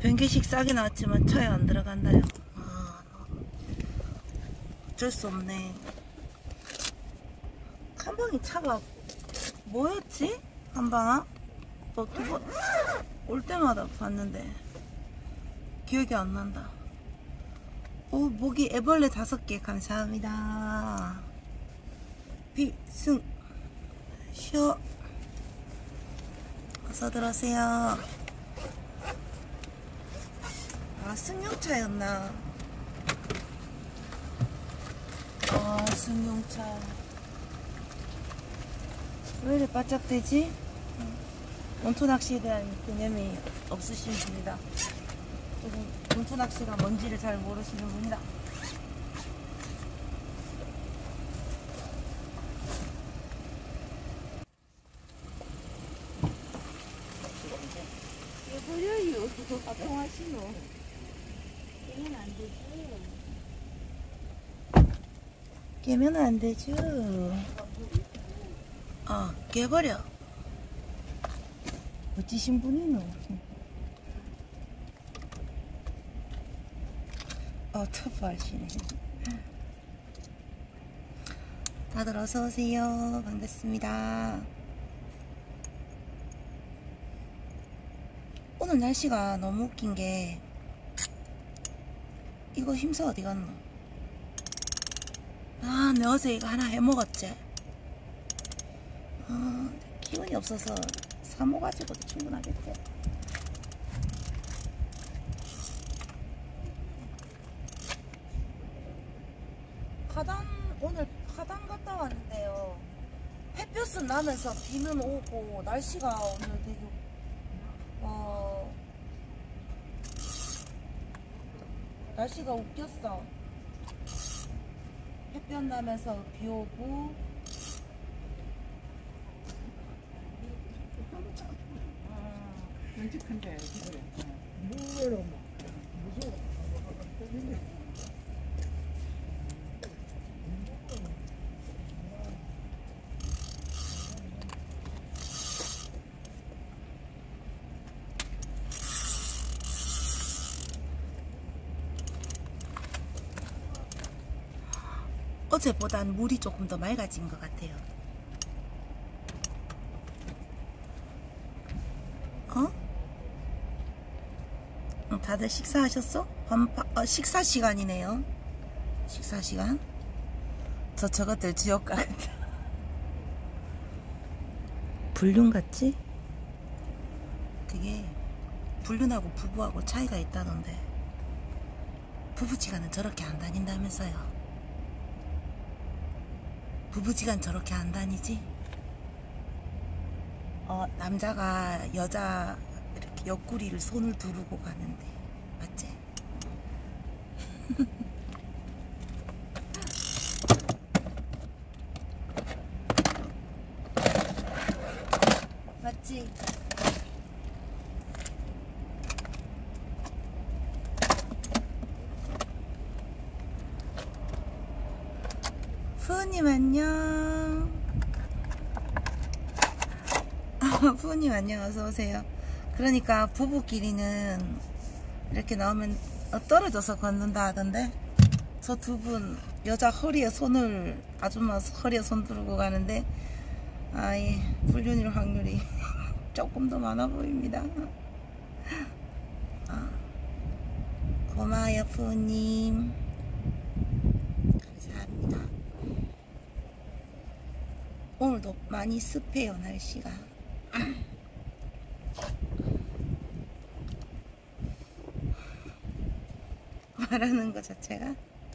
변기식 싸게 나왔지만 차에 안 들어간다요. 어쩔 수 없네. 한방이 차가 뭐였지? 한방아? 너 두 번 올 때마다 봤는데 기억이 안 난다. 오, 모기 애벌레 5개 감사합니다. 비승 쉬어. 어서 들어오세요. 아, 승용차였나? 아, 승용차. 왜 이렇게 바짝대지? 원투낚시에 대한 개념이 없으신 분이다. 원투낚시가 뭔지를 잘 모르시는 분이다. 왜 버려요? 통하시노? 깨면 안 되지. 깨면 안 되죠. 깨버려. 멋지신 분이노. 터프하시네. 다들 어서오세요. 반갑습니다. 오늘 날씨가 너무 웃긴 게, 이거 힘서 어디 갔노? 아, 내 어제 이거 하나 해먹었지? 기운이 없어서 사먹어가지고도 충분하겠지? 오늘 파단 갔다 왔는데요. 햇볕은 나면서 비는 오고, 날씨가 오늘 되게, 날씨가 웃겼어. 햇볕 나면서 비 오고. 끔찍한데 무서워. 어제보단 물이 조금 더 맑아진 것 같아요. 다들 식사하셨어? 식사 시간이네요. 식사 시간? 저것들 지옥가 같아. 불륜 같지? 그게 불륜하고 부부하고 차이가 있다던데. 부부지간은 저렇게 안 다닌다면서요. 부부지간 저렇게 안 다니지? 남자가 여자 이렇게 옆구리를 손을 두르고 가는데, 맞지? 맞지? 푸우님 안녕. 푸우님 안녕, 어서오세요. 그러니까 부부끼리는 이렇게 나오면 떨어져서 걷는다 하던데, 저 두 분 여자 허리에 손을, 아줌마 허리에 손 두르고 가는데, 아이, 불륜일 확률이 조금 더 많아 보입니다. 고마워요 푸우님. 감사합니다. 오늘도 많이 습해요, 날씨가. 말하는 것 자체가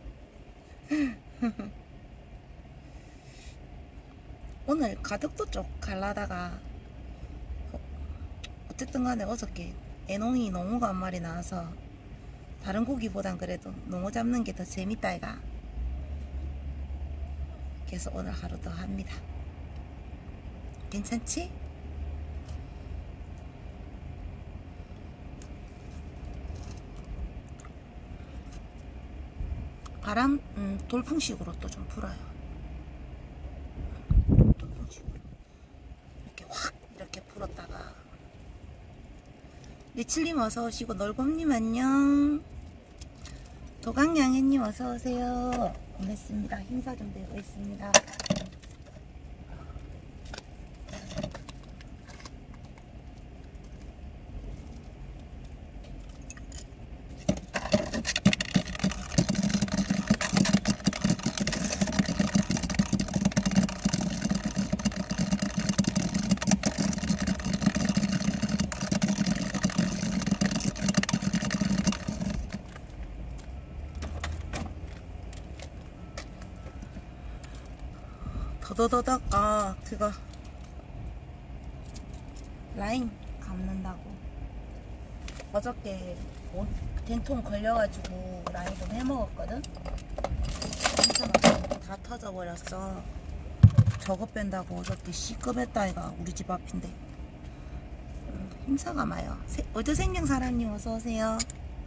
오늘 가덕도 쪽 가려다가, 어쨌든 간에 어저께 애농이 농어가 한 마리 나와서 다른 고기보단 그래도 농어 잡는 게 더 재밌다 이가. 그래서 오늘 하루 더 합니다. 괜찮지? 바람 돌풍식으로 또 좀 불어요. 돌풍식으로 이렇게 확 이렇게 불었다가 리칠님 어서오시고, 놀곰님 안녕. 도강양해님 어서오세요. 반갑습니다. 행사 좀 되고 있습니다. 더더더덕. 그거 라인 감는다고 어저께 된통 걸려가지고 라인 좀 해먹었거든. 다 터져버렸어. 저거 뺀다고 어저께 C급했다 이가. 우리 집 앞인데 힘사가 마요. 어제 생명사랑님 어서오세요.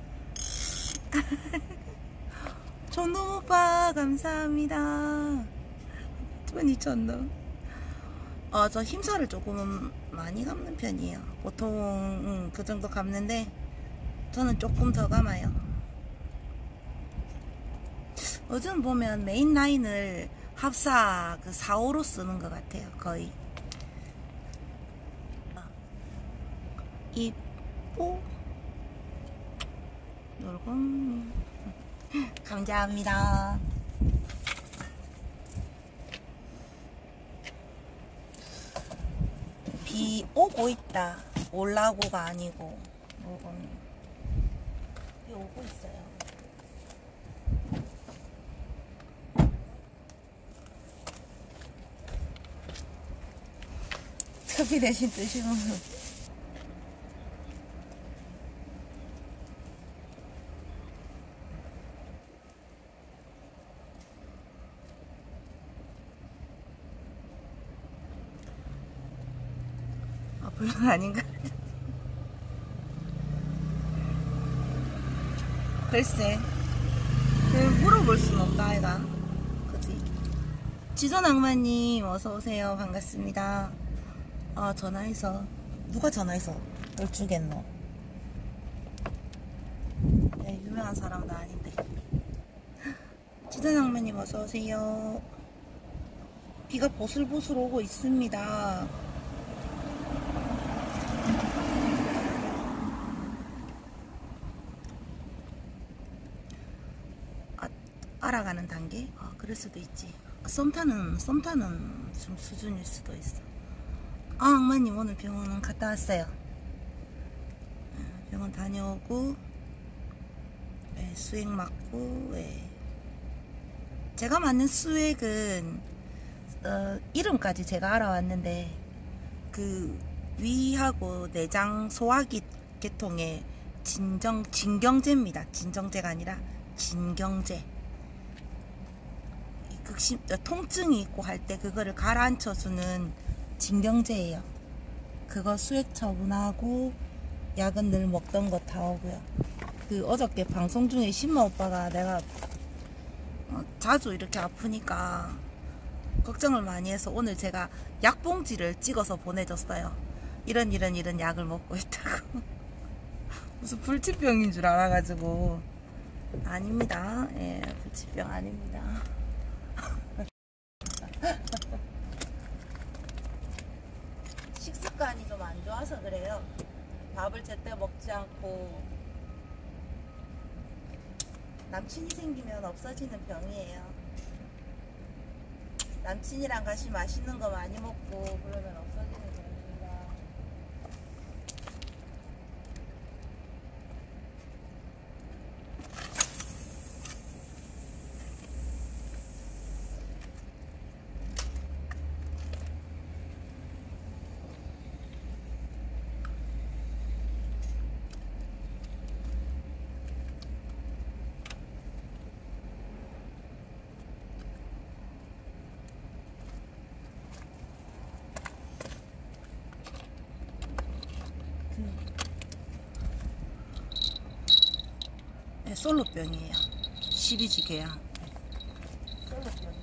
전놈 오빠 감사합니다. 2,000원. 저 힘살을 조금 많이 감는 편이에요. 보통 그 정도 감는데 저는 조금 더 감아요. 요즘 보면 메인 라인을 합사 그 4호로 쓰는 것 같아요. 거의. 이뽀 놀곰 감사합니다. 비 오고 있다. 올라오고가 아니고 비 오고 있어요. 커피 대신 드시면 불량 아닌가? 글쎄 물어볼 순 없다 아이가. 그치? 지전악마님 어서오세요. 반갑습니다. 전화해서 누가 전화해서 널 주겠노? 네, 유명한 사람은 아닌데. 지전악마님 어서오세요. 비가 보슬보슬 오고 있습니다. 알아가는 단계? 그럴 수도 있지. 썸 타는 좀 수준일 수도 있어. 악마님 오늘 병원 갔다 왔어요. 병원 다녀오고 수액 맞고. 제가 맞는 수액은 이름까지 제가 알아왔는데 그 위하고 내장 소화기 계통의 진경제입니다. 진정제가 아니라 진경제. 통증이 있고 할 때 그거를 가라앉혀주는 진경제예요. 그거 수액 처분하고 약은 늘 먹던 거 다 오고요. 그 어저께 방송 중에 신마 오빠가 내가 자주 이렇게 아프니까 걱정을 많이 해서 오늘 제가 약봉지를 찍어서 보내줬어요. 이런 약을 먹고 있다고. 무슨 불치병인 줄 알아가지고. 아닙니다. 예, 불치병 아닙니다. 식습관이 좀 안 좋아서 그래요. 밥을 제때 먹지 않고. 남친이 생기면 없어지는 병이에요. 남친이랑 같이 맛있는 거 많이 먹고 그러면 없어지는 병입니다. 네, 솔로병이에요. 12지계야. 솔로병.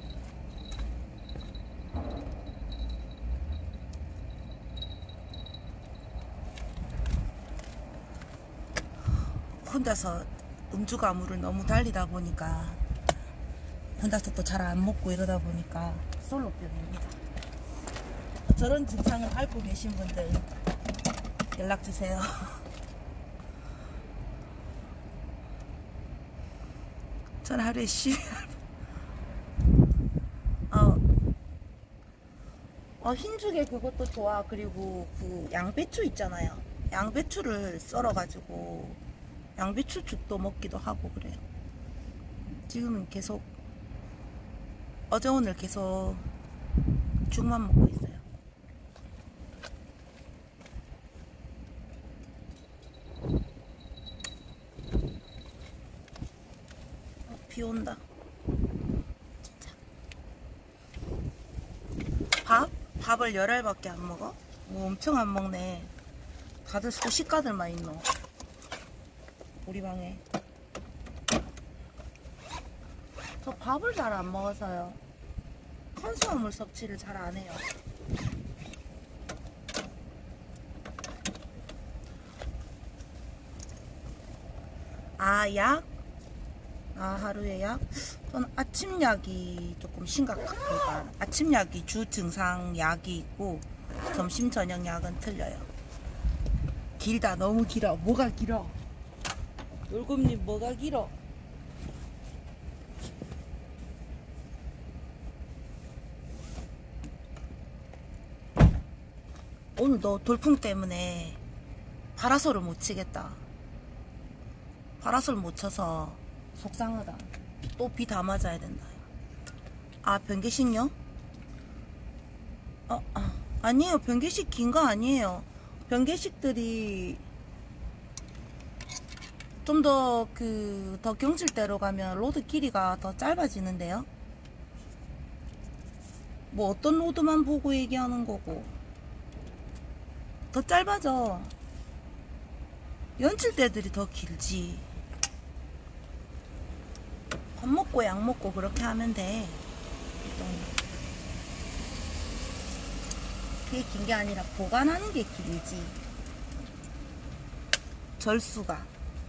혼자서 음주 가무를 너무 달리다 보니까 혼자서 또 잘 안 먹고 이러다 보니까 솔로병입니다. 저런 증상을 앓고 계신 분들 연락주세요. 전 하루에 흰죽에 그것도 좋아. 그리고 그 양배추 있잖아요. 양배추를 썰어가지고 양배추 죽도 먹기도 하고 그래요. 지금은 계속 어제 오늘 계속 죽만 먹고 있어요. 비 온다. 진짜. 밥을 10알밖에 안 먹어? 엄청 안 먹네. 다들 소식가들만 있노. 우리 방에. 저 밥을 잘 안 먹어서요. 탄수화물 섭취를 잘 안 해요. 약? 하루에 약? 저는 아침 약이 조금 심각합니다. 아침 약이 주 증상 약이 있고 점심 저녁 약은 틀려요. 길다. 너무 길어. 뭐가 길어? 놀금님 뭐가 길어? 오늘도 돌풍 때문에 파라솔을 못 치겠다. 파라솔 못 쳐서 속상하다. 또 비 다 맞아야 된다. 변개식요? 아니에요. 변개식 긴 거 아니에요. 변개식들이 좀 더 더 경질대로 가면 로드 길이가 더 짧아지는데요. 뭐 어떤 로드만 보고 얘기하는 거고. 더 짧아져. 연칠대들이 더 길지. 밥 먹고 약 먹고 그렇게 하면 돼. 그게 긴 게 아니라 보관하는 게 길지. 절수가.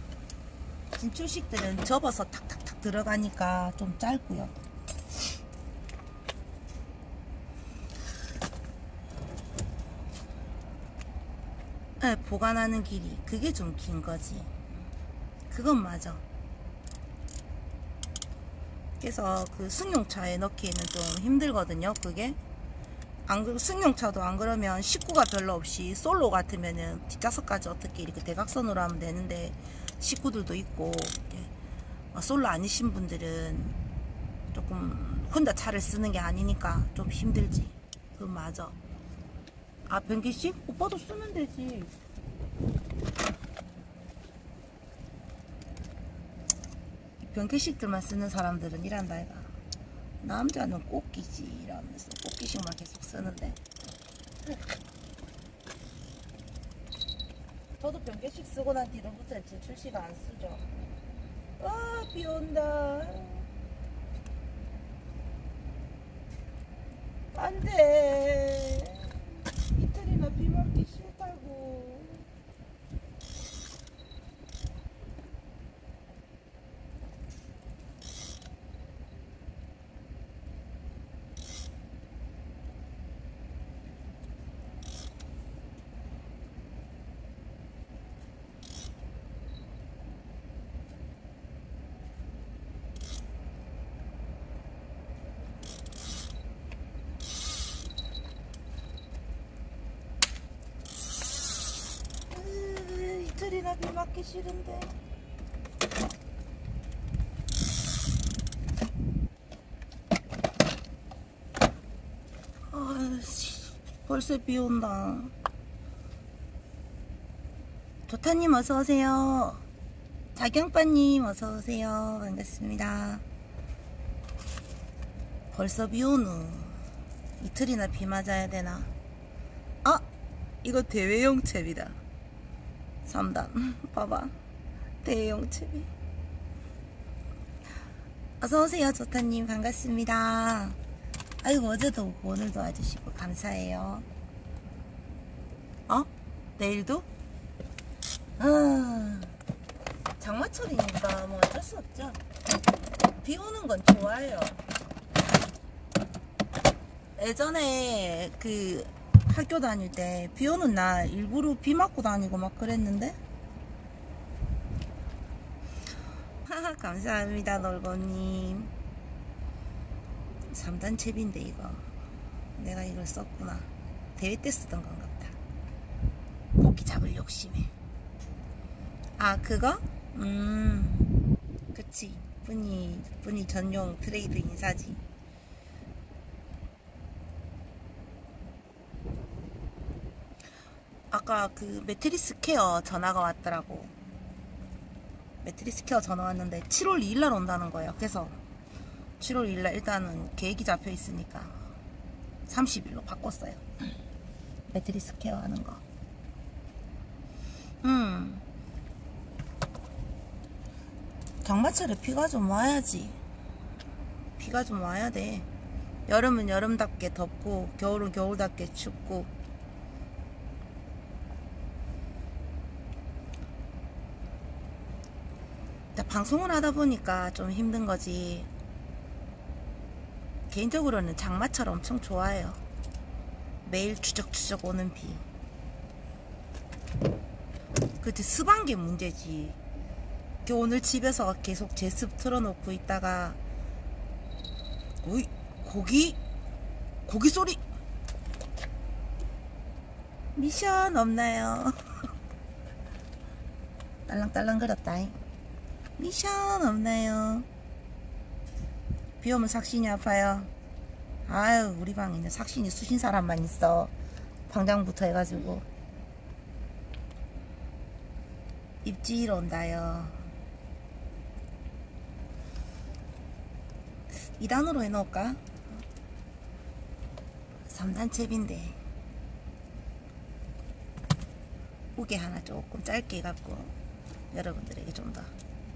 진출식들은 접어서 탁탁탁 들어가니까 좀 짧고요. 네, 보관하는 길이 그게 좀 긴 거지. 그건 맞아. 그래서 그 승용차에 넣기에는 좀 힘들거든요. 그게 승용차도 안 그러면 식구가 별로 없이 솔로 같으면은 뒷좌석까지 어떻게 이렇게 대각선으로 하면 되는데 식구들도 있고 솔로 아니신 분들은 조금 혼자 차를 쓰는 게 아니니까 좀 힘들지. 그건 맞아. 변기식? 오빠도 쓰면 되지. 변기식들만 쓰는 사람들은 이란다 이가. 남자는 꽃기지 이러면서 꽃기식만 계속 쓰는데. 저도 변기식 쓰고 난 뒤로부터 진출식 안 쓰죠. 비 온다. 안돼. 이틀이나 비 맞기 싫다고. 이틀이나 비 맞기 싫은데. 벌써 비 온다. 조타님 어서오세요. 자경빠님 어서오세요. 반갑습니다. 벌써 비 오누. 이틀이나 비 맞아야 되나? 이거 대회용 챕이다. 3단 봐봐. 대회용 챕이. 어서오세요. 조타님 반갑습니다. 아이고 어제도 오고 오늘도 와주시고 감사해요. 내일도? 장마철이니까 뭐 어쩔 수 없죠. 비 오는 건 좋아요. 예전에 그 학교 다닐 때 비 오는 날 일부러 비 맞고 다니고 막 그랬는데. 감사합니다 놀고님. 3단 잽인데 이거 내가 이걸 썼구나. 대회 때 쓰던 건가 보다. 고기 잡을 욕심에. 아 그거? 그치. 분이 전용 트레이드 인사지. 아까 그 매트리스 케어 전화가 왔더라고. 매트리스 케어 전화 왔는데 7월 2일날 온다는 거예요. 그래서 7월 2일날 일단은 계획이 잡혀 있으니까 30일로 바꿨어요. 매트리스 케어 하는 거. 장마철에 비가 좀 와야지. 비가 좀 와야 돼. 여름은 여름답게 덥고 겨울은 겨울답게 춥고. 방송을 하다 보니까 좀 힘든 거지. 개인적으로는 장마철 엄청 좋아해요. 매일 추적추적 오는 비. 그치, 습한 게 문제지. 오늘 집에서 계속 제습 틀어놓고 있다가 어이, 고기 소리. 미션 없나요? 딸랑딸랑 그렸다. 미션 없나요? 비 오면 삭신이 아파요. 아유, 우리 방에는 삭신이 쑤신 사람만 있어. 방장부터 해가지고. 입질 온다요. 2단으로 해놓을까? 3단 잽인데 우개 하나 조금 짧게 해갖고 여러분들에게 좀 더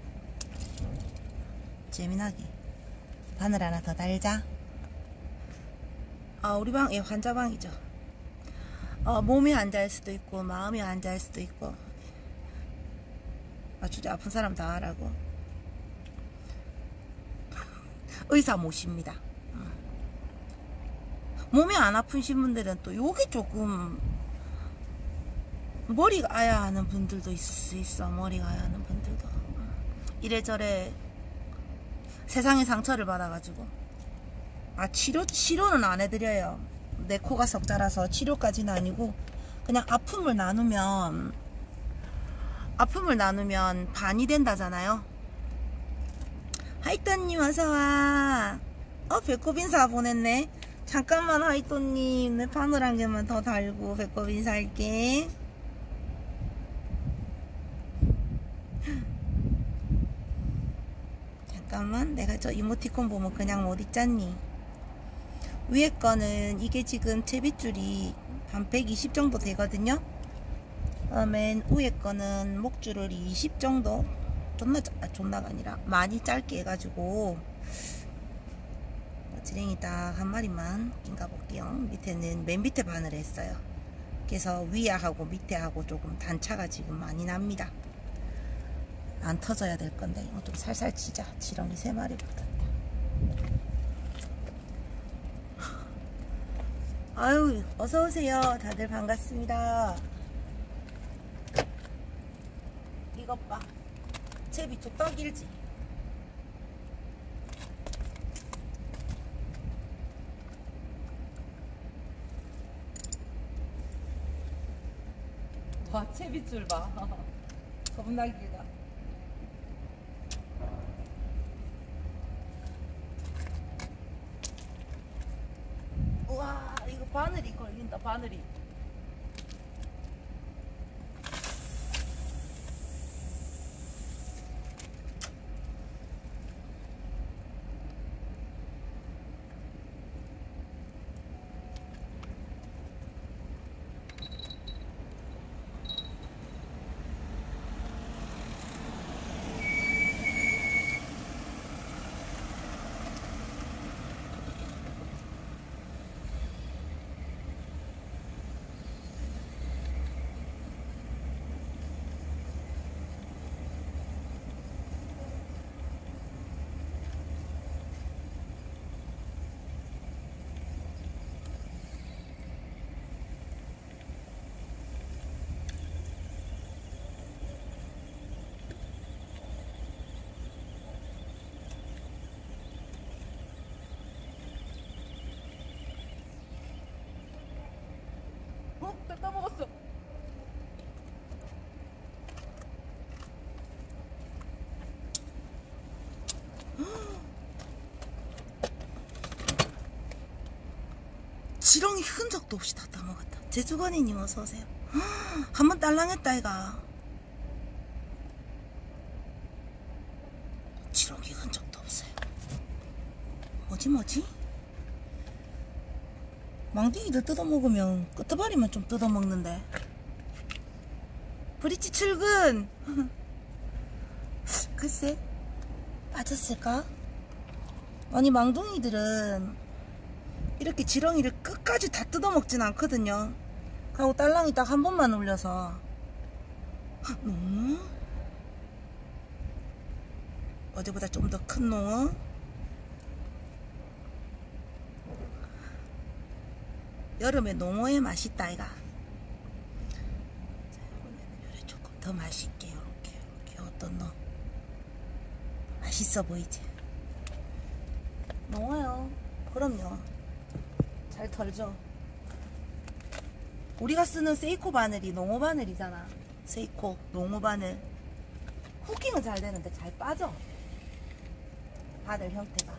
재미나게 바늘 하나 더 달자. 우리 방이 환자방이죠. 몸이 앉아있을 수도 있고 마음이 앉아있을 수도 있고. 주제 아픈 사람 다 하라고. 의사 모십니다. 몸이 안 아프신 분들은 또 요게 조금 머리가 아야 하는 분들도 있을 수 있어. 머리가 아야 하는 분들도 이래저래 세상에 상처를 받아가지고. 치료는 안 해드려요. 내 코가 석자라서 치료까지는 아니고 그냥 아픔을 나누면 반이 된다잖아요. 하이또님 어서와. 배꼽 인사 보냈네. 잠깐만 하이또님, 내 바늘 한 개만 더 달고 배꼽 인사할게. 잠깐만, 내가 저 이모티콘 보면 그냥 못 읽잖니. 위에 거는 이게 지금 채빗줄이 한 120 정도 되거든요. 맨 위에 거는 목줄을 20 정도, 존나가 아니라 많이 짧게 해가지고 지렁이 딱 한 마리만 낀가 볼게요. 밑에는 맨 밑에 바늘을 했어요. 그래서 위하고 밑에하고 조금 단차가 지금 많이 납니다. 안 터져야 될 건데 이거 좀 살살 치자. 지렁이 3마리 붙었다. 아유, 어서오세요. 다들 반갑습니다. 이것 봐. 채비 족딱 길지? 와, 채빗줄 봐. 겁나 길다. 우와, 이거 바늘이 걸린다. 바늘이. 지렁이 흔적도 없이 다 따먹었다. 제주건이님 어서오세요. 한번 딸랑했다 이가. 지렁이 흔적도 없어요. 뭐지? 망둥이들 뜯어먹으면 끄트바리만 좀 뜯어먹는데. 브릿지 출근! 글쎄 빠졌을까? 아니 망둥이들은 이렇게 지렁이를 끝까지 다 뜯어먹진 않거든요. 하고 딸랑이 딱 한 번만 올려서 농어? 어제보다 좀 더 큰 농어? 여름에 농어의 맛이 있다 이가. 자, 이번에는 조금 더 맛있게 요렇게 어떤 너 맛있어 보이지? 농어요. 그럼요. 잘 털죠. 우리가 쓰는 세이코 바늘이 농어 바늘이잖아. 세이코 농어 바늘. 후킹은 잘 되는데 잘 빠져. 바늘 형태가.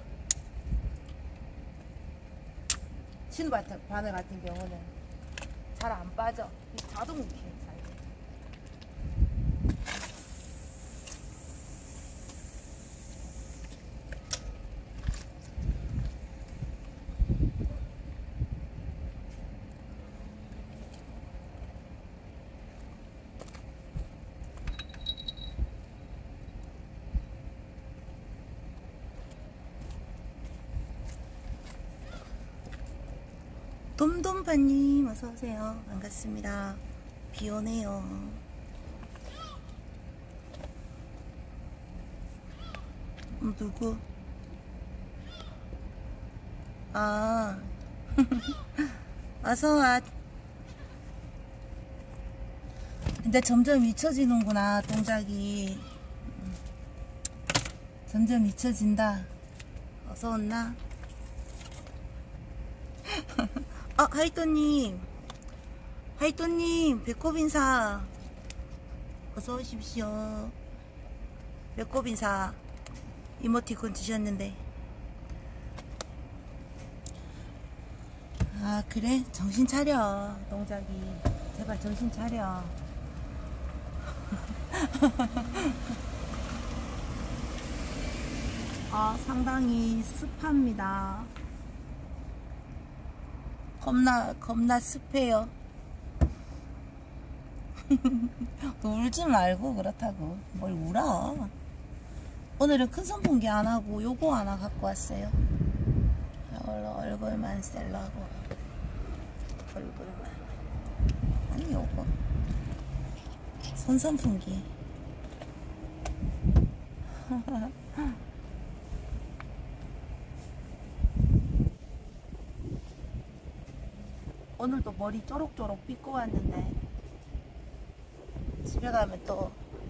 신 바늘 같은 경우는 잘 안 빠져. 자동 후킹 잘 돼. 돔돔파님 어서오세요. 반갑습니다. 비 오네요. 누구? 아 어서와. 근데 점점 잊혀지는구나. 동작이 점점 잊혀진다. 어서 왔나? 하이또님 배꼽 인사 어서 오십시오. 배꼽 인사 이모티콘 주셨는데. 아 그래? 정신 차려. 동작이 제발 정신 차려. 아 상당히 습합니다. 겁나 습해요. 울지 말고 그렇다고 뭘 울어. 오늘은 큰 선풍기 안 하고 요거 하나 갖고 왔어요. 얼굴만 셀라고. 얼굴만. 아니 요거 손선풍기. 오늘도 머리 쪼록쪼록 빗고 왔는데 집에 가면 또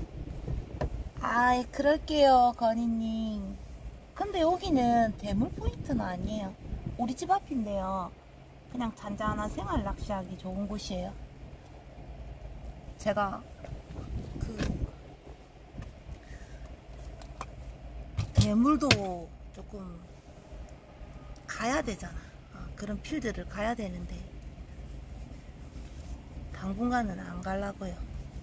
아이 그럴게요 건희님. 근데 여기는 대물 포인트는 아니에요. 우리 집 앞인데요. 그냥 잔잔한 생활 낚시하기 좋은 곳이에요. 제가 그 대물도 조금 가야 되잖아. 그런 필드를 가야 되는데 당분간은 안 가려고요.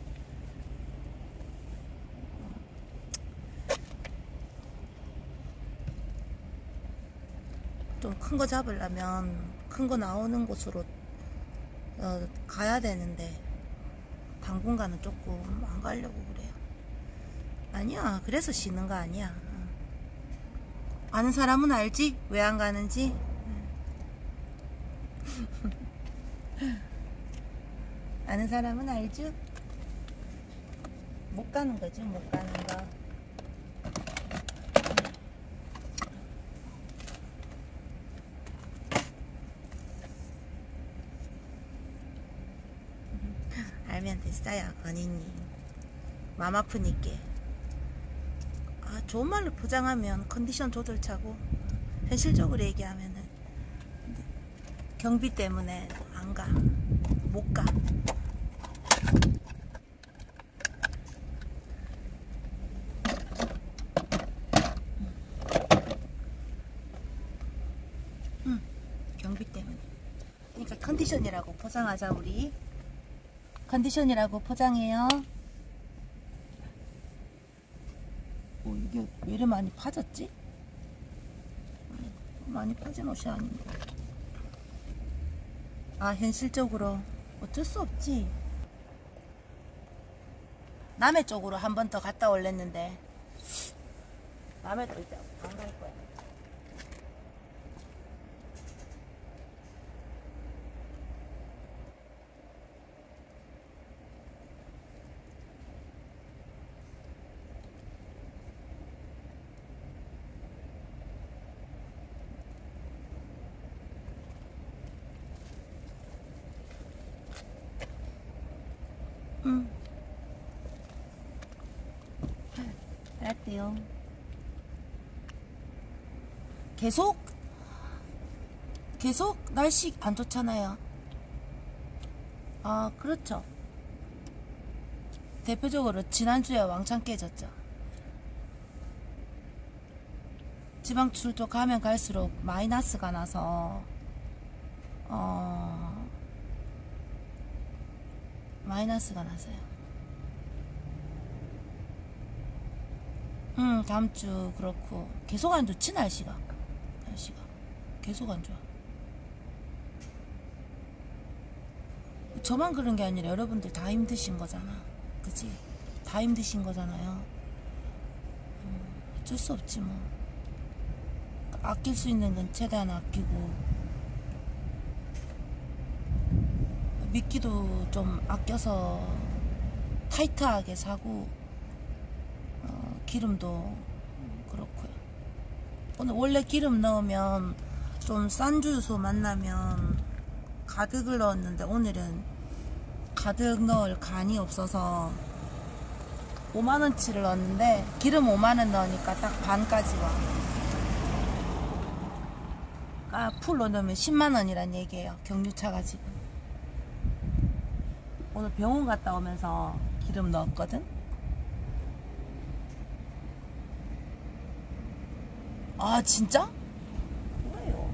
좀 큰 거 잡으려면 큰 거 나오는 곳으로 가야 되는데 당분간은 조금 안 가려고 그래요. 아니야 그래서 쉬는 거 아니야. 아는 사람은 알지? 왜 안 가는지? 아는 사람은 알죠? 못 가는 거죠, 못 가는 거. 알면 됐어요, 건희님. 맘 아프니까. 좋은 말로 포장하면 컨디션 조절차고, 현실적으로 얘기하면은 경비 때문에 안 가, 못 가. 경비 때문에. 컨디션이라고 포장하자. 우리 컨디션이라고 포장해요. 이게 왜 이렇게 많이 파졌지? 많이 파진 옷이 아닌데. 현실적으로 어쩔 수 없지. 남해 쪽으로 한 번 더 갔다 올랬는데 남해도 이제 안 갈 거야. 알았대요. 계속 날씨 안 좋잖아요. 그렇죠. 대표적으로 지난주에 왕창 깨졌죠. 지방출도 가면 갈수록 마이너스가 나서 마이너스가 나서요. 다음주 그렇고 계속 안 좋지. 날씨가 계속 안 좋아. 저만 그런 게 아니라 여러분들 다 힘드신 거잖아. 그치? 다 힘드신 거잖아요. 어쩔 수 없지 뭐. 아낄 수 있는 건 최대한 아끼고, 미끼도 좀 아껴서 타이트하게 사고, 기름도 그렇고요. 오늘 원래 기름 넣으면 좀 싼 주유소 만나면 가득을 넣었는데 오늘은 가득 넣을 간이 없어서 5만원치를 넣었는데 기름 5만원 넣으니까 딱 반까지 와. 풀로 넣으면 10만원이란 얘기예요. 경유차가 지금. 오늘 병원 갔다 오면서 기름 넣었거든. 진짜? 뭐예요?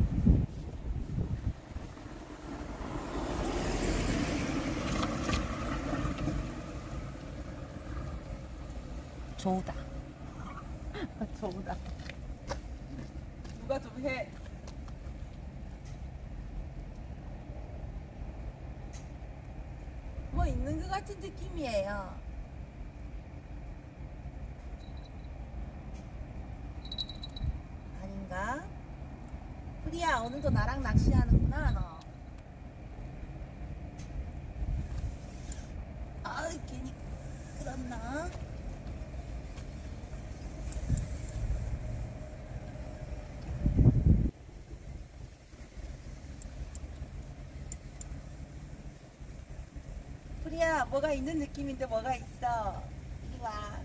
좋다. 좋다. 누가 좀 해. 뭐 있는 것 같은 느낌이에요. 프리야, 오늘도 나랑 낚시하는구나 너. 괜히 그렇나? 프리야, 뭐가 있는 느낌인데 뭐가 있어. 이리 와.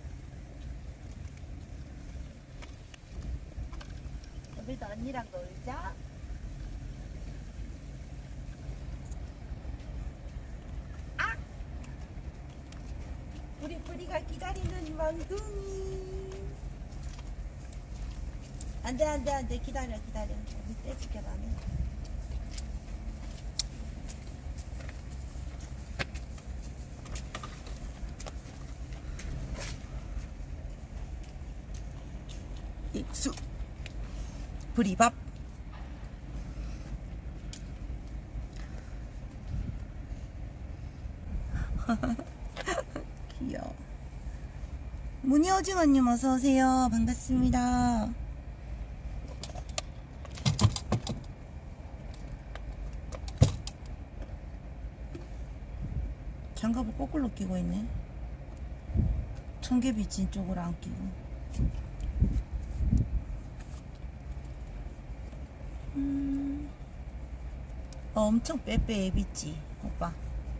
우리도 언니랑 놀자. 우리 뿌리가 기다리는 멍둥이. 안돼 기다려. 밑에 지켜봐네. 입수 뿌리밥. 귀여워. 무늬오징어님 어서오세요. 반갑습니다. 장갑을 거꾸로 끼고 있네. 청개비진 쪽으로 안 끼고. 엄청 빼빼 입있지 오빠.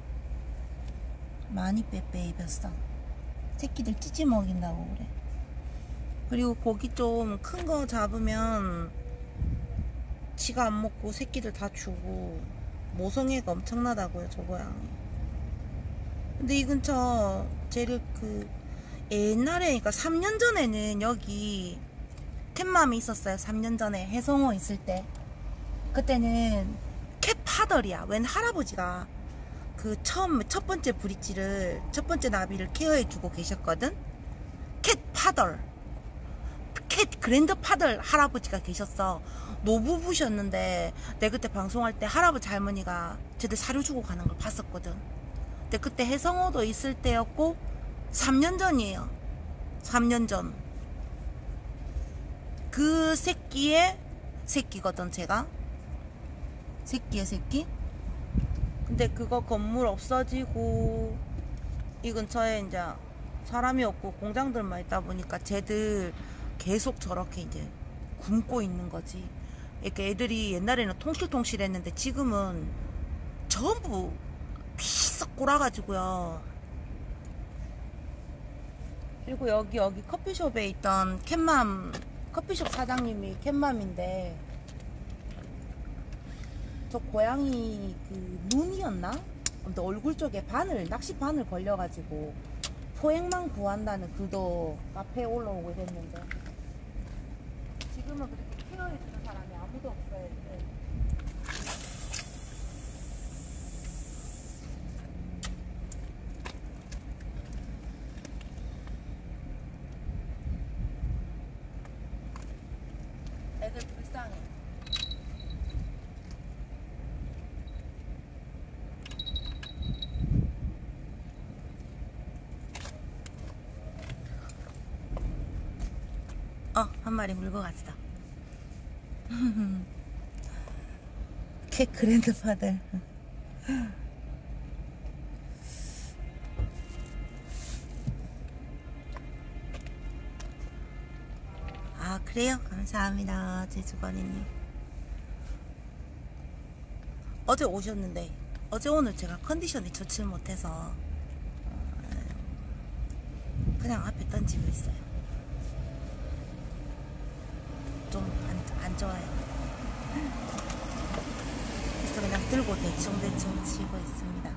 많이 빼빼 입었어. 새끼들 찌찌 먹인다고 그래. 그리고 고기 좀 큰 거 잡으면 지가 안 먹고 새끼들 다 주고 모성애가 엄청나다고요 저 고양이. 근데 이 근처 쟤를 옛날에, 그러니까 3년 전에는 여기 캣맘이 있었어요. 3년 전에 해성호 있을 때. 그때는 캣파덜이야. 웬 할아버지가 그 첫 번째 브릿지를, 첫 번째 나비를 케어해주고 계셨거든. 캣파덜, 캣 그랜드파덜 할아버지가 계셨어. 노부부셨는데 내 그때 방송할 때 할아버지 할머니가 쟤들 사료 주고 가는 걸 봤었거든. 근데 그때 해성어도 있을 때였고 3년 전이에요. 3년 전. 그 새끼의 새끼거든. 제가 새끼의 새끼. 근데 그거 건물 없어지고 이 근처에 이제 사람이 없고 공장들만 있다 보니까 쟤들 계속 저렇게 이제 굶고 있는 거지. 이렇게 애들이 옛날에는 통실통실 했는데 지금은 전부 피썩 골아가지고요. 그리고 여기 커피숍에 있던 캣맘, 커피숍 사장님이 캣맘인데 저 고양이 그 눈이었나? 근데 얼굴 쪽에 바늘, 낚시 바늘 걸려가지고 포획만 구한다는 그도 카페에 올라오고 이랬는데 지금은 그렇게 케어해주는 사람이 아무도 없어요. 이제. 애들 불쌍해. 한 마리 물고 갔어. 캣 그랜드파들. 아, 그래요? 감사합니다. 제주관이님. 어제 오셨는데 어제 오늘 제가 컨디션이 좋지 못해서 그냥 앞에 던지고 있어요. 좀 안 좋아요. 그래서 그냥 들고 대충 치고 있습니다.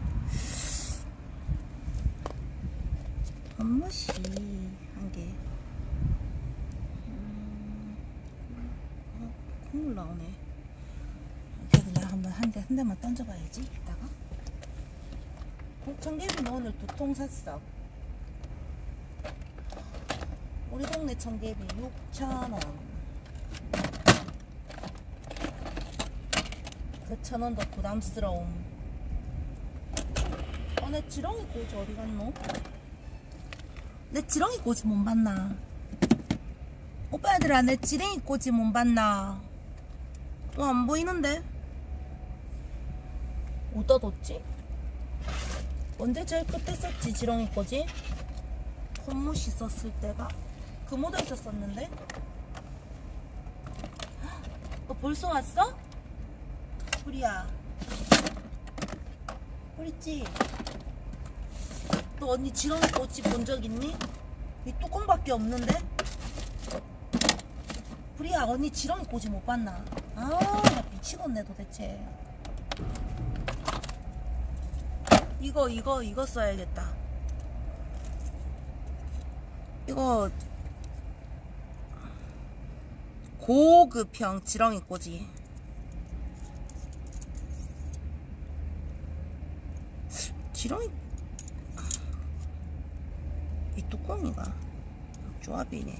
업무시 한 개. 콩물 나오네. 그래도 내가 한번 한 대만 던져봐야지. 이따가. 청개비는 오늘 2통 샀어. 우리 동네 청개비 6,000원. 그 1,000원도 부담스러움. 내 지렁이 꼬지 어디 갔노? 내 지렁이 꼬지 못 봤나? 오빠들아, 내 지렁이 꼬지 못 봤나? 안 보이는데? 어디다 뒀지? 언제 제일 끝에 썼지, 지렁이 꼬지? 콧무시 썼을 때가? 그 모드 있었었는데? 너 벌써 왔어? 우리야. 우리지? 너 언니 지렁이 꼬치 본 적 있니? 이 뚜껑밖에 없는데? 우리야, 언니 지렁이 꼬치 못 봤나? 아, 나 미치겠네 도대체. 이거 써야겠다. 이거 고급형 지렁이 꼬지. 지렁이 이 뚜껑이가 조합이네.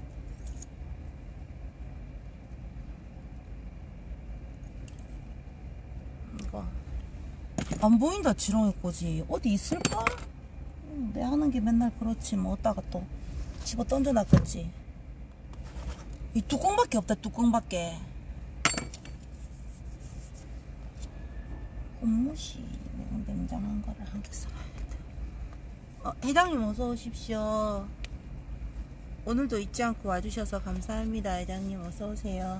이거 안 보인다. 지렁이 꼬지 어디 있을까? 내 하는 게 맨날 그렇지 뭐. 어디다가 또 집어 던져놨겠지. 이 뚜껑밖에 없다. 뚜껑밖에. 업무시 냉장한 거를 한 개 써야겠다. 회장님 어서 오십시오. 오늘도 잊지 않고 와주셔서 감사합니다. 회장님 어서 오세요.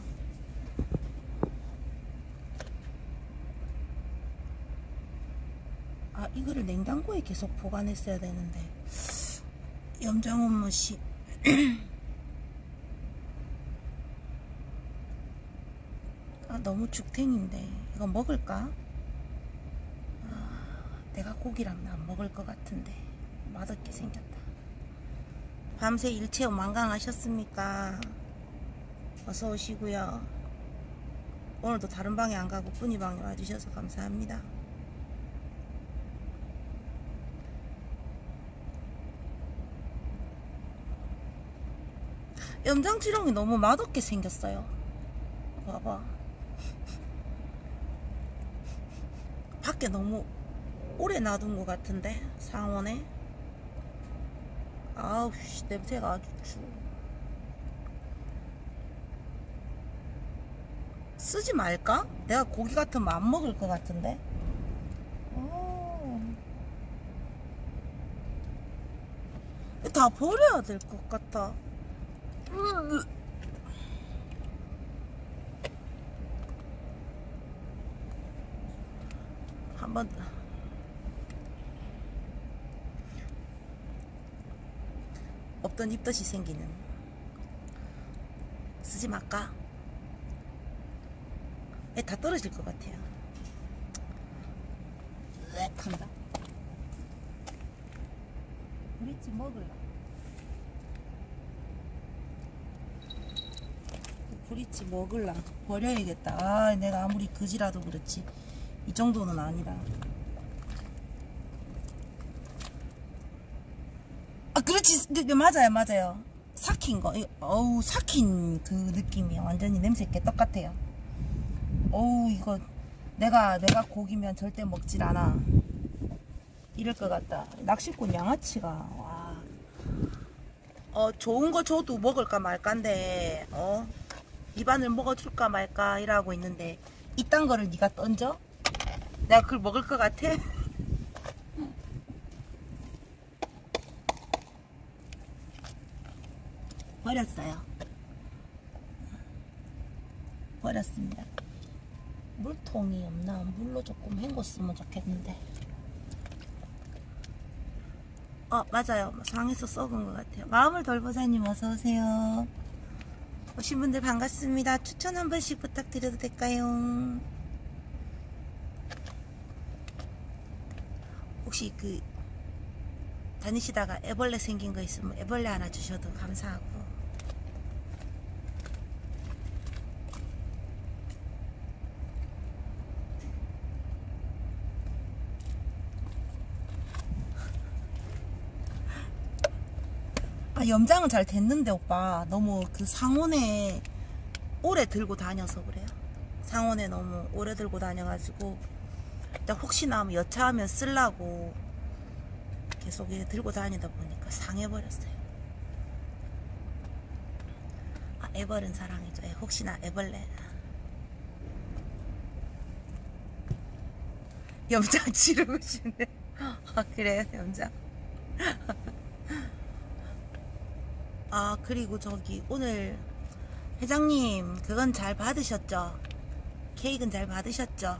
이거를 냉장고에 계속 보관했어야 되는데. 염장 업무시 너무 죽탱인데 이거 먹을까? 내가 고기라면 안 먹을 것 같은데 맛없게 생겼다. 밤새 일체험 완강하셨습니까? 어서 오시고요. 오늘도 다른 방에 안 가고 뿌니 방에 와주셔서 감사합니다. 염장지렁이 너무 맛없게 생겼어요. 봐봐. 밖에 너무 오래 놔둔 것 같은데 상온에. 아우 씨, 냄새가 아주 추워. 쓰지 말까? 내가 고기 같으면 안 먹을 것 같은데. 다 버려야 될 것 같아. 한번 없던 입덧이 생기는. 쓰지 말까? 다 떨어질 것 같아요. 한다. 브릿지 먹을라. 브릿지 먹을라. 버려야겠다. 아, 내가 아무리 그지라도 그렇지 이 정도는 아니다. 아, 그렇지. 맞아요, 맞아요. 삭힌 거. 어우, 삭힌 그 느낌이야. 완전히 냄새 개 똑같아요. 어우, 이거 내가 고기면 절대 먹질 않아. 이럴 것 같다. 낚시꾼 양아치가. 와. 좋은 거 줘도 먹을까 말까인데, 입안을 먹어줄까 말까 이러고 있는데, 이딴 거를 네가 던져? 내가 그걸 먹을 것 같아? 버렸어요. 버렸습니다. 물통이 없나? 물로 조금 헹궜으면 좋겠는데. 맞아요. 상에서 썩은 것 같아요. 마음을 돌보사님 어서오세요. 오신 분들 반갑습니다. 추천 한 번씩 부탁드려도 될까요? 혹시 다니시다가 애벌레 생긴 거 있으면 애벌레 하나 주셔도 감사하고. 염장은 잘 됐는데 오빠 너무 상온에 오래 들고 다녀서 그래요. 상온에 너무 오래 들고 다녀가지고 혹시나 하면 여차하면 쓰려고 계속 들고 다니다 보니까 상해버렸어요. 애벌은 사랑이죠. 혹시나 애벌레. 염장 치르고 싶네. 그래요, 염장. 그리고 오늘 회장님 그건 잘 받으셨죠? 케이크는 잘 받으셨죠?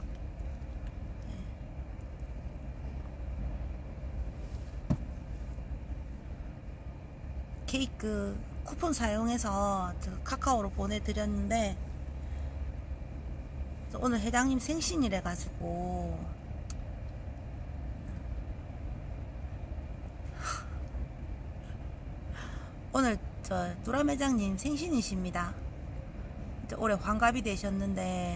케이크 쿠폰 사용해서 카카오로 보내드렸는데 오늘 회장님 생신이래 가지고 오늘 누람 회장님 생신이십니다. 올해 환갑이 되셨는데,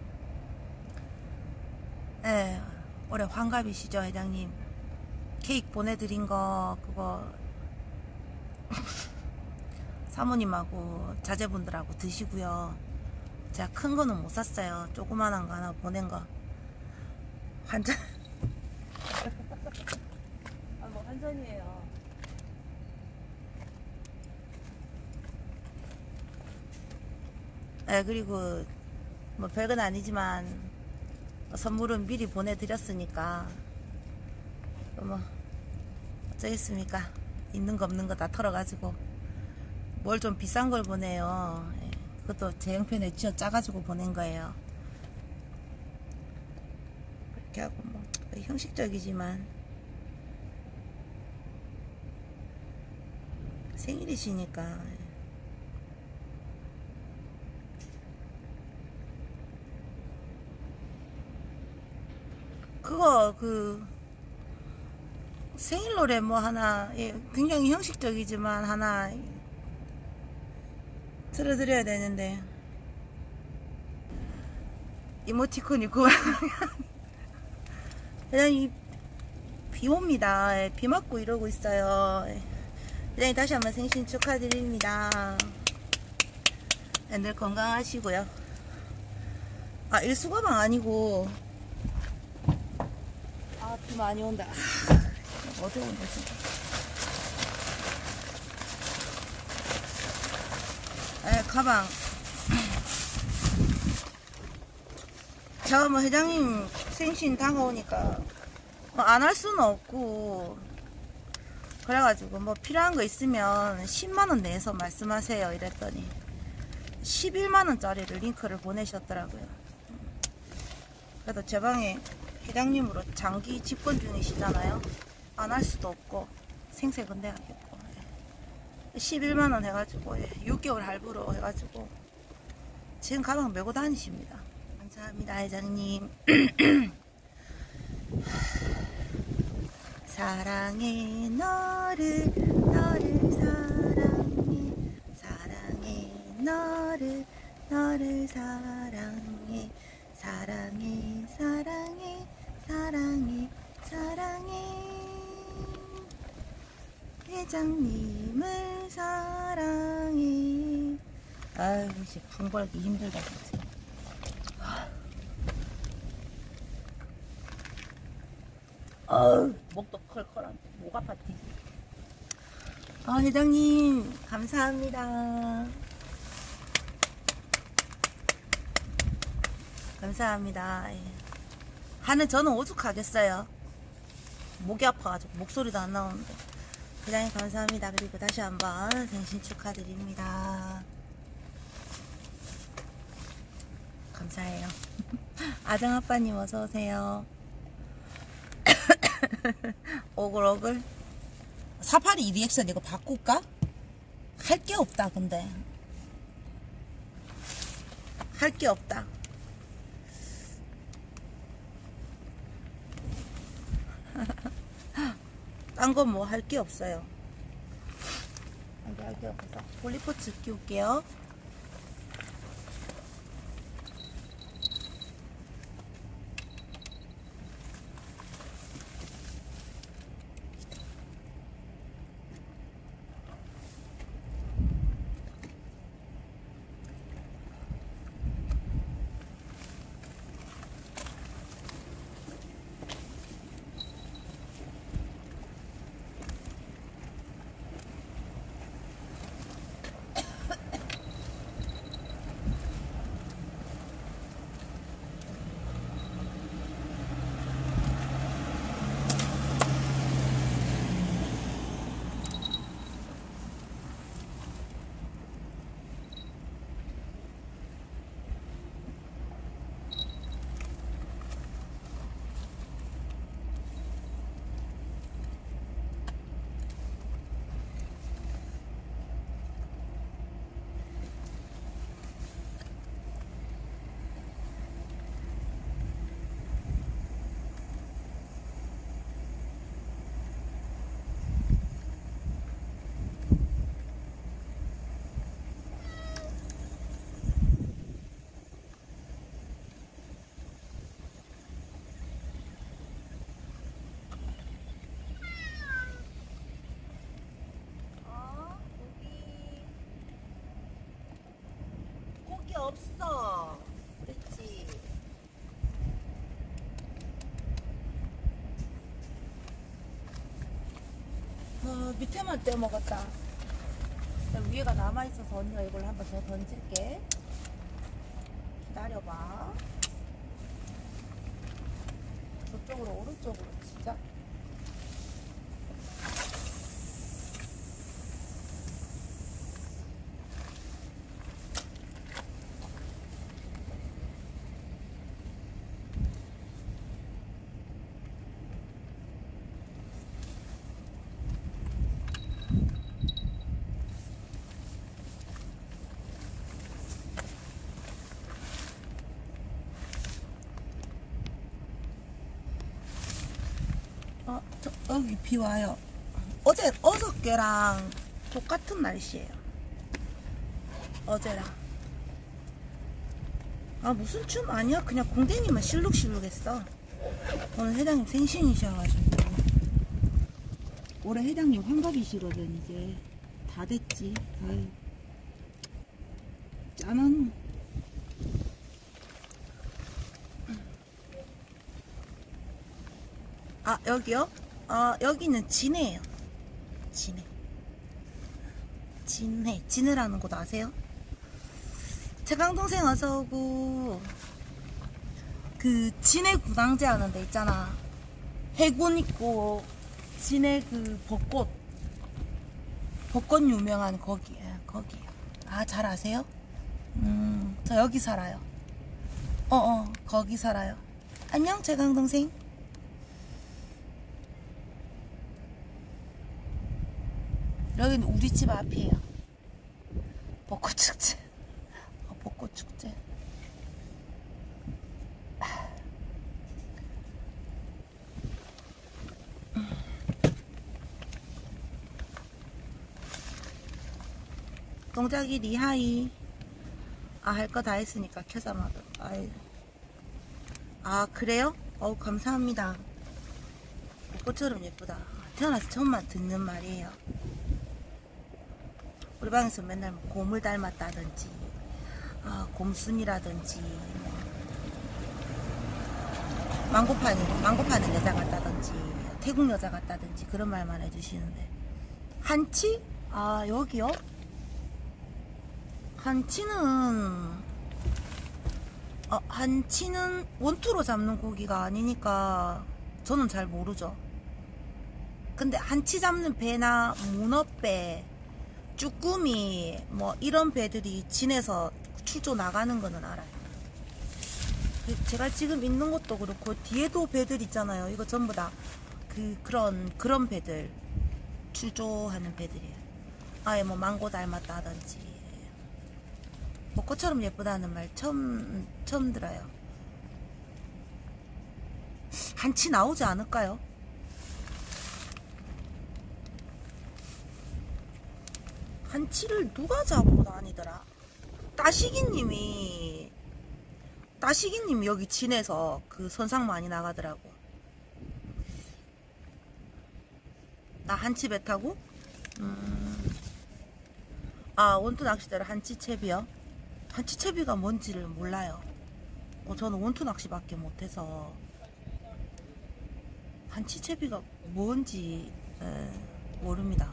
네, 올해 환갑이시죠, 회장님. 케이크 보내드린 거 그거 사모님하고 자제분들하고 드시고요. 제가 큰 거는 못 샀어요. 조그만한 거 하나 보낸 거. 환전. 뭐 환전이에요. 네, 그리고 뭐 별건 아니지만 선물은 미리 보내드렸으니까 뭐 어쩌겠습니까. 있는 거 없는 거 다 털어가지고 뭘 좀 비싼 걸 보내요. 그것도 제 형편에 쥐어 짜가지고 보낸 거예요. 그렇게 하고 뭐 형식적이지만 생일이시니까. 그거 생일 노래 뭐 하나 굉장히 형식적이지만 하나 틀어드려야 되는데 이모티콘이 고양이. 회장님 비 옵니다. 예, 비 맞고 이러고 있어요. 회장님 다시 한번 생신 축하드립니다. 예, 늘 건강하시고요. 아, 일수가방 아니고, 아, 비 많이 온다. 어디 온다 진짜. 예, 가방. 제가 뭐 회장님 생신 다가오니까 뭐 안 할 수는 없고, 그래가지고 뭐 필요한 거 있으면 10만원 내서 말씀하세요 이랬더니 11만원짜리를 링크를 보내셨더라고요. 그래도 제 방에 회장님으로 장기 집권 중이시잖아요. 안 할 수도 없고 생색은내야겠고 11만원 해가지고 6개월 할부로 해가지고 지금 가방 메고 다니십니다. 감사합니다 회장님. 사랑해 너를 사랑해 사랑해 너를 사랑해 사랑해 사랑해 사랑해 사랑해 회장님을 사랑해. 아유 이제 붕 벌기 힘들다 진짜. 목도 컬컬한 목 아파 뒤. 회장님 감사합니다. 감사합니다. 하는 저는 오죽하겠어요. 목이 아파가지고 목소리도 안 나오는데. 회장님 감사합니다. 그리고 다시 한번 생신 축하드립니다. 감사해요. 아정아빠님 어서오세요. 오글오글. 482 리액션 이거 바꿀까? 할 게 없다. 근데 할 게 없다. 딴 건 뭐 할 게 없어요. 할 게 없어서 폴리포츠 끼울게요. 없어. 그렇지. 밑에만 떼어 먹었다. 위에가 남아있어서 언니가 이걸 한번 더 던질게. 기다려봐. 저쪽으로 오른쪽으로 치자. 여기 비 와요. 어저께랑 똑같은 날씨예요. 어제랑. 아 무슨 춤 아니야. 그냥 공댕이만 실룩실룩 했어. 오늘 회장님 생신이셔가지고. 올해 회장님 환갑이시거든. 이제 다 됐지. 아유 짠한. 아 여기요? 여기는 진해예요. 진해라는 곳 아세요? 제 강동생 어서오고. 그 진해 구당제 하는 데 있잖아. 해군 있고 진해 그 벚꽃 유명한 거기에요. 아 잘 아세요? 저 여기 살아요. 거기 살아요. 안녕 제 강동생. 여기는 우리 집 앞이에요. 벚꽃축제. 벚꽃축제. 동작이 리하이. 할 거 다 했으니까 켜자마자. 그래요? 감사합니다. 벚꽃처럼 예쁘다. 태어나서 처음만 듣는 말이에요. 우리 방에서 맨날 뭐 곰을 닮았다든지 곰순이라든지 망고 파는 여자 같다든지 태국 여자 같다든지 그런 말만 해주시는데. 한치? 여기요? 한치는 원투로 잡는 고기가 아니니까 저는 잘 모르죠. 근데 한치 잡는 배나 문어배, 쭈꾸미 뭐 이런 배들이 진해서 출조 나가는 거는 알아요. 제가 지금 있는 곳도 그렇고 뒤에도 배들 있잖아요. 이거 전부 다 그런 배들, 출조하는 배들이에요. 뭐 망고 닮았다든지 벚꽃처럼 예쁘다는 말 처음 들어요. 한치 나오지 않을까요? 한치를 누가 잡고 다니더라? 따시기님이 여기 진해서 그 선상 많이 나가더라고. 나 한치 배 타고? 원투 낚시대로 한치채비요? 한치채비가 뭔지를 몰라요. 저는 원투 낚시밖에 못해서 한치채비가 뭔지 모릅니다.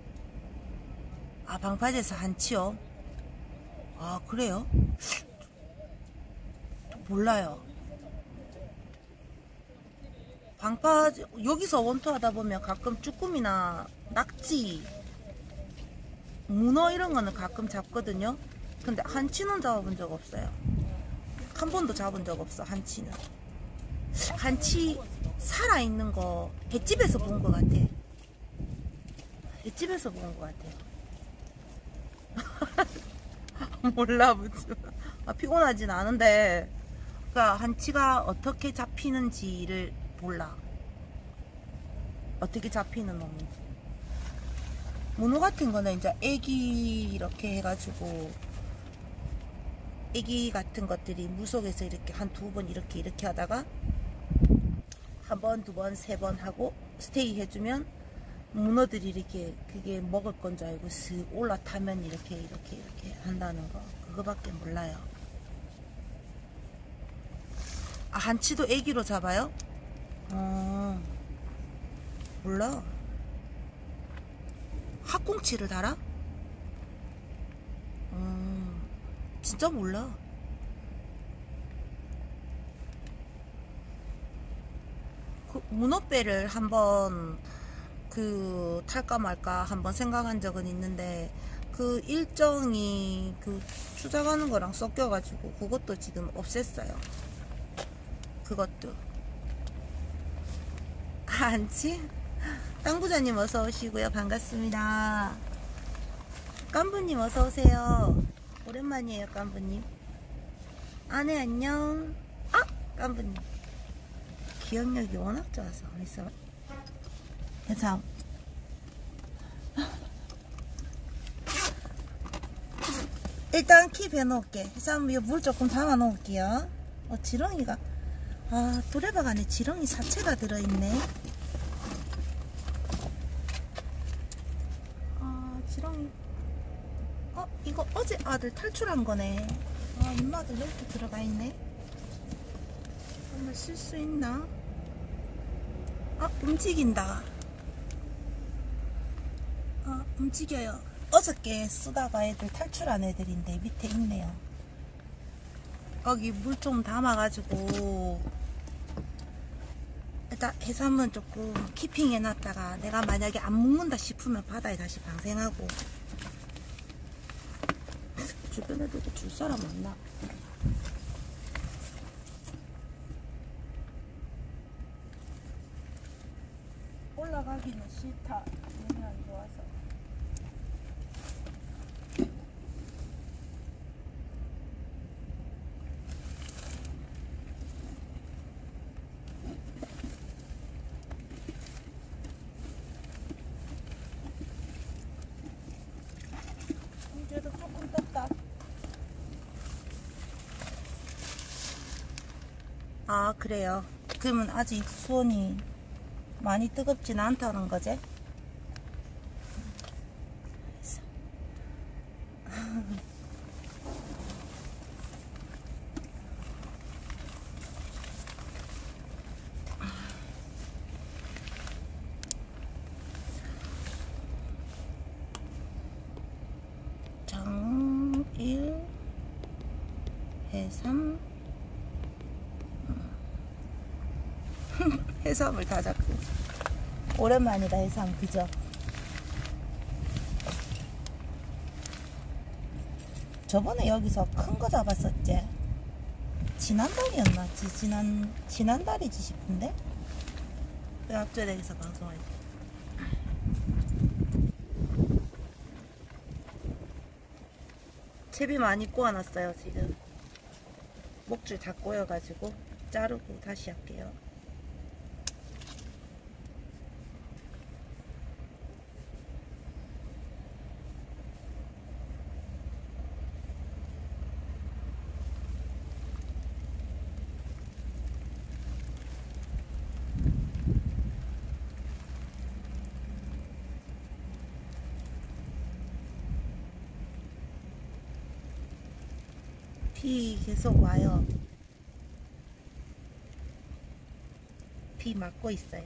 방파제에서 한치요? 그래요? 몰라요. 여기서 원투 하다 보면 가끔 쭈꾸미나 낙지, 문어 이런 거는 가끔 잡거든요. 근데 한치는 잡아본 적 없어요. 한 번도 잡은 적 없어. 한치는. 한치 살아있는 거 횟집에서 본 것 같아. 횟집에서 본 것 같아요. 몰라 무슨. 피곤하진 않은데 그러니까 한치가 어떻게 잡히는지를 몰라. 어떻게 잡히는 놈인지. 문어 같은 거는 이제 애기 이렇게 해가지고 애기 같은 것들이 물속에서 이렇게 한 두 번 이렇게 하다가 한 번, 두 번, 세 번 하고 스테이 해주면 문어들이 이렇게 그게 먹을 건 줄 알고 슥 올라타면 이렇게 한다는 거. 그거밖에 몰라요. 한치도 애기로 잡아요? 몰라. 학꽁치를 달아? 진짜 몰라. 문어배를 한번 탈까 말까 한번 생각한 적은 있는데 그 일정이 추작하는 거랑 섞여가지고 그것도 지금 없앴어요. 그것도. 한치? 땅부자님 어서 오시고요. 반갑습니다. 깐부님 어서 오세요. 오랜만이에요, 깐부님. 네, 안녕. 깐부님. 기억력이 워낙 좋아서. 어딨어? 참. 일단 킵 해놓을게. 해삼 물 조금 담아 놓을게요. 지렁이가 도레박 안에 지렁이 사체가 들어있네. 지렁이 이거 어제 아들 탈출한 거네. 엄마들 여기 들어가 있네. 정말 쓸 수 있나? 움직인다. 움직여요. 어저께 쓰다가 애들 탈출한 애들인데 밑에 있네요. 거기 물 좀 담아가지고 일단 해삼은 조금 키핑 해놨다가 내가 만약에 안 먹는다 싶으면 바다에 다시 방생하고. 주변에 누구 줄 사람 없나? 올라가기는 싫다. 눈이 안 좋아서. 이제도 조금 떴다. 그래요. 그러면 아직 수온이 많이 뜨겁진 않다는 거지? 정일 해삼 해삼을 다 잡고 오랜만이다. 해삼 그죠? 저번에 여기서 큰 거 잡았었지? 지난달이었나? 지난달이지 싶은데? 왜 갑자기 여기서 방송할 때 채비 많이 꼬아놨어요. 지금 목줄 다 꼬여가지고 자르고 다시 할게요. 비 계속 와요. 비 맞고 있어요.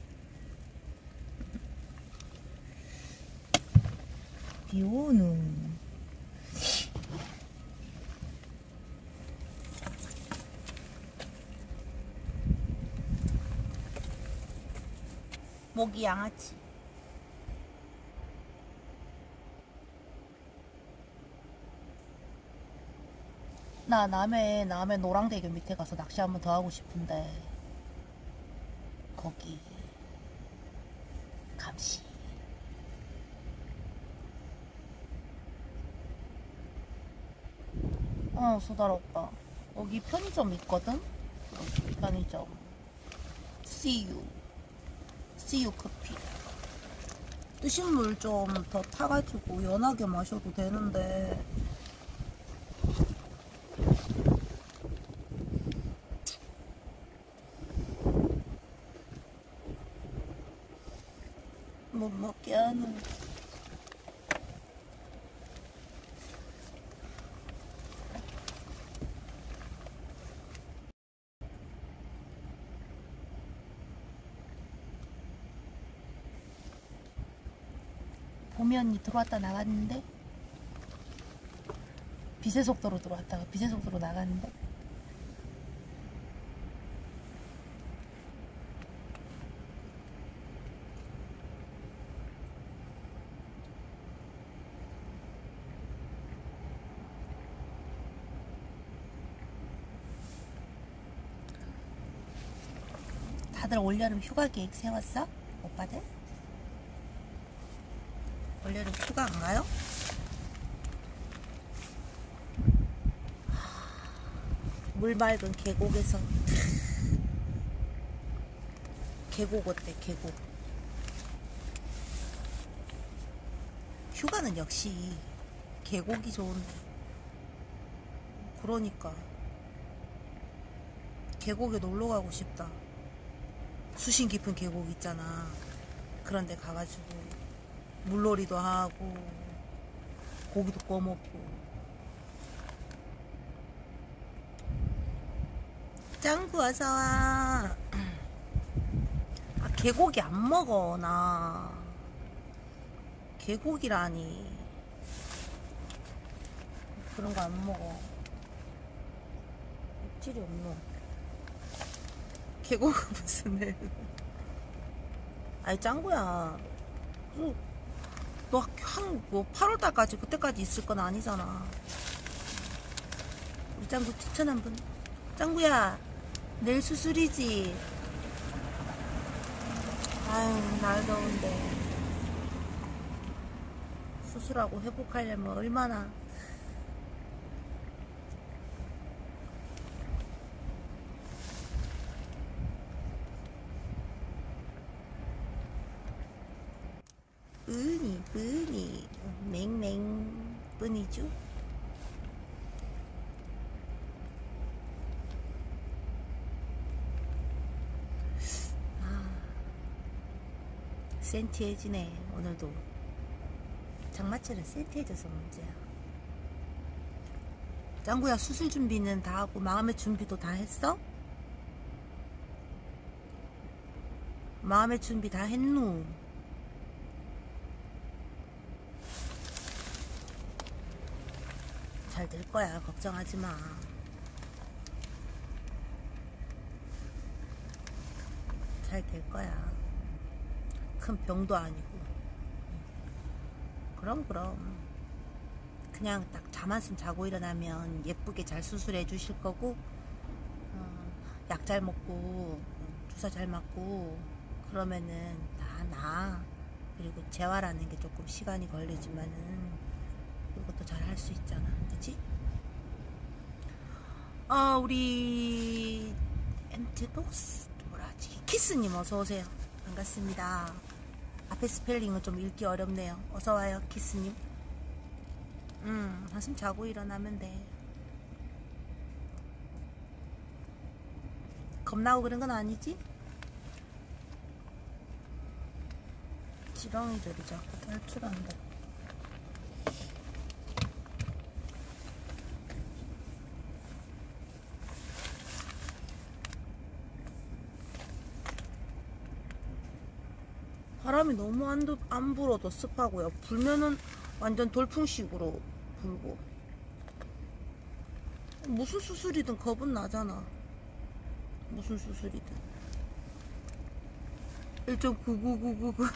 비 오는 모기 양아치. 나 남해 노랑대교 밑에 가서 낚시 한번 더 하고 싶은데 거기 감시. 수달 오빠 여기 편의점 있거든. 여기 편의점 See you 커피. 뜨신 물 좀 더 타가지고 연하게 마셔도 되는데 못 먹게 하는. 봄이 언니 들어왔다 나갔는데 빛의 속도로 들어왔다가 빛의 속도로 나갔는데 다들 올여름 휴가 계획 세웠어? 오빠들? 올여름 휴가 안 가요? 물 맑은 계곡에서 계곡 어때? 계곡. 휴가는 역시 계곡이 좋은데 그러니까 계곡에 놀러 가고 싶다. 수심 깊은 계곡 있잖아. 그런데 가가지고 물놀이도 하고 고기도 구워 먹고. 짱구 어서와. 아, 개고기 안 먹어 나. 개고기라니 그런 거 안 먹어. 입질이 없노. 개고기 무슨 애. 아니 짱구야, 너 뭐 8월달까지 그때까지 있을 건 아니잖아. 우리 짱구 추천 한번. 짱구야, 내일 수술이지? 아유, 날 더운데 수술하고 회복하려면 얼마나. 뿌니 맹맹 뿌니죠. 센티해지네 오늘도. 장마철은 센티해져서 문제야. 짱구야, 수술 준비는 다 하고 마음의 준비도 다 했어? 마음의 준비 다 했누? 잘 될 거야, 걱정하지 마. 잘 될 거야. 큰 병도 아니고. 그럼 그냥 딱 잠 한숨 자고 일어나면 예쁘게 잘 수술해 주실 거고, 약 잘 먹고 주사 잘 맞고 그러면은 다 나아. 그리고 재활하는 게 조금 시간이 걸리지만은 이것도 잘 할 수 있잖아, 그치? 우리 엔트복스 뭐라지, 키스님 어서오세요. 반갑습니다. 앞에 스펠링은 좀 읽기 어렵네요. 어서와요, 키스님. 한숨 자고 일어나면 돼. 겁나고 그런 건 아니지? 지렁이들이 자꾸 탈출한다. 바람이 너무 안 불어도 습하고요. 불면은 완전 돌풍식으로 불고. 무슨 수술이든 겁은 나잖아. 무슨 수술이든. 1.99999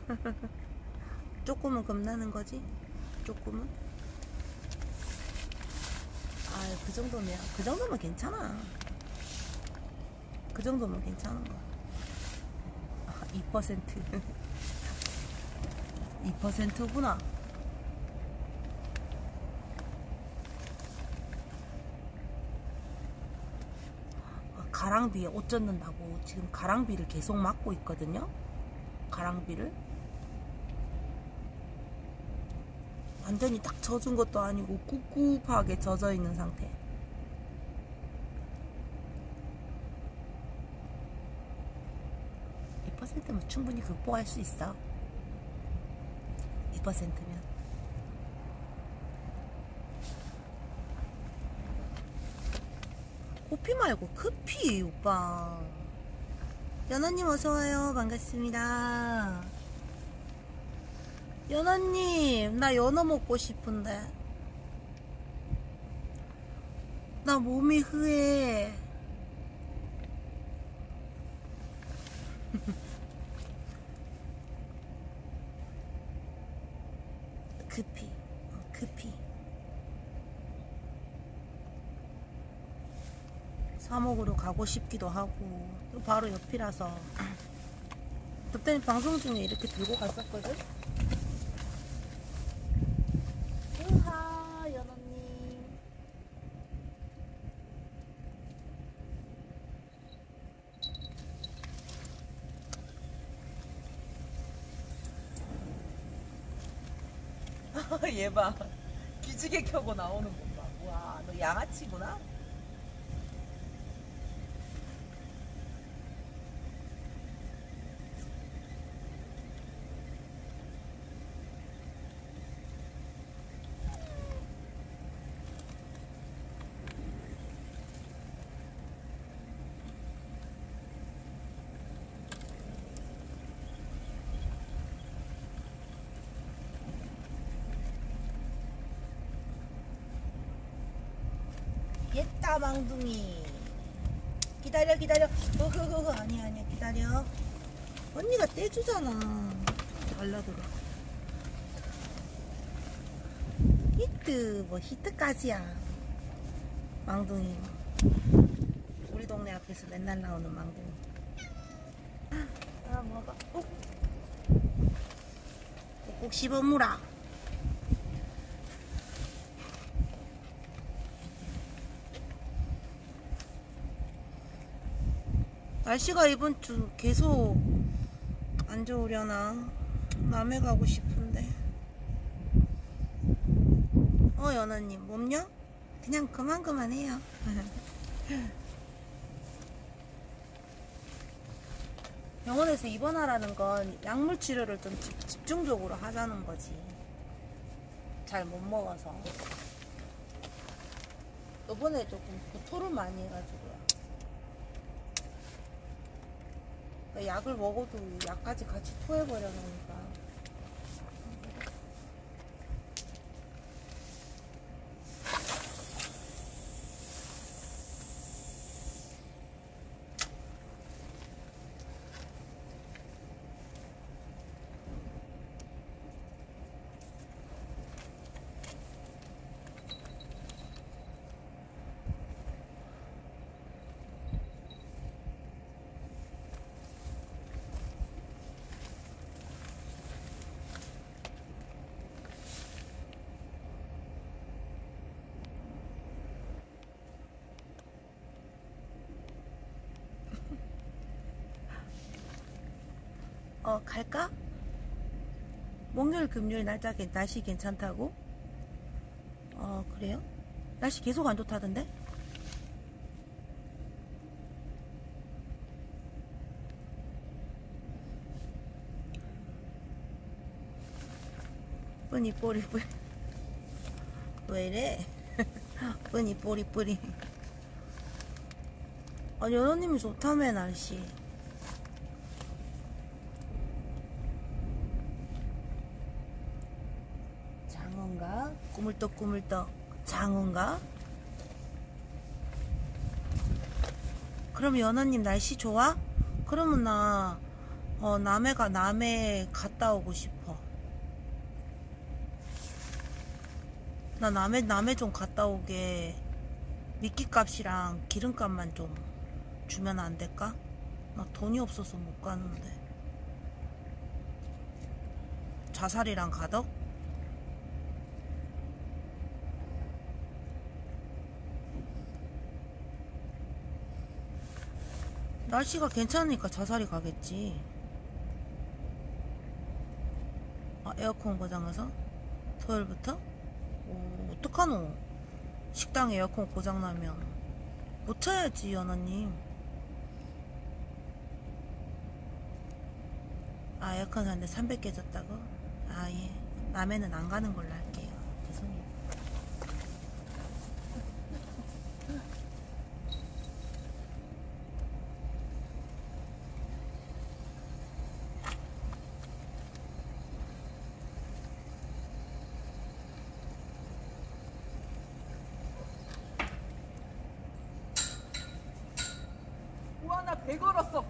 조금은 겁나는 거지? 조금은? 아, 그 정도면 괜찮아. 그 정도면 괜찮은 거야. 2% 2%구나. 가랑비에 옷 젖는다고 지금 가랑비를 계속 맞고 있거든요. 가랑비를 완전히 딱 젖은 것도 아니고 꿉꿉하게 젖어 있는 상태. 면 충분히 극복할 수 있어. 2%면. 코피 말고 크피, 오빠. 연아님 어서와요. 반갑습니다. 연아님, 나 연어 먹고 싶은데. 나 몸이 흐해. 급히 사목으로 가고 싶기도 하고 바로 옆이라서. 그때는 방송 중에 이렇게 들고 갔었거든. 으하, 연언님. 얘 봐. 기지개 켜고 나오는 거 봐. 와, 너 양아치구나? 옛다 망둥이 기다려 기다려. 아니야 기다려. 언니가 떼주잖아. 달라들어. 히트 뭐 히트까지야. 망둥이 우리 동네 앞에서 맨날 나오는 망둥이. 아 먹어. 꼭 씹어물어. 날씨가 이번 주 계속 안 좋으려나. 남해 가고 싶은데. 연아님 몸요? 그냥 그만해요. 병원에서 입원하라는 건 약물 치료를 좀 집중적으로 하자는 거지. 잘 못 먹어서. 이번에 조금 구토를 많이 해가지고요. 약을 먹어도 약까지 같이 토해버려 놓으니까. 갈까? 목요일 금요일 날씨 괜찮다고? 그래요? 날씨 계속 안 좋다던데? 뿌니 뿌리 왜 이래? 뿌니 뿌리. 연호님이 좋다며 날씨. 장어인가? 꾸물떡 장어인가? 그럼 연아님 날씨 좋아? 그러면 나 남해 갔다 오고 싶어. 나 남해 좀 갔다 오게 미끼값이랑 기름값만 좀 주면 안 될까? 나 돈이 없어서 못 가는데. 자살이랑 가덕? 날씨가 괜찮으니까 자살이 가겠지. 에어컨 고장나서? 토요일부터? 어떡하노? 식당 에어컨 고장나면 못 차야지, 연아님. 에어컨 샀는데 300 깨졌다고? 예. 남해는 안 가는 걸로 할게요. 죄송해요. 우와, 나 배 걸었어.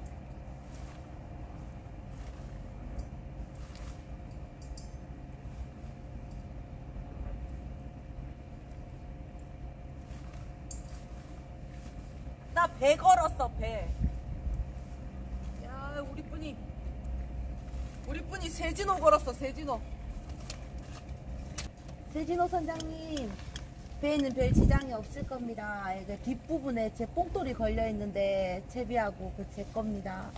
나 배 걸었어, 배. 야, 우리 뿐이 세진호 걸었어, 세진호. 세진호 선장님, 배에는 별 지장이 없을 겁니다. 뒷부분에 제 뽕돌이 걸려 있는데 채비하고 제 겁니다.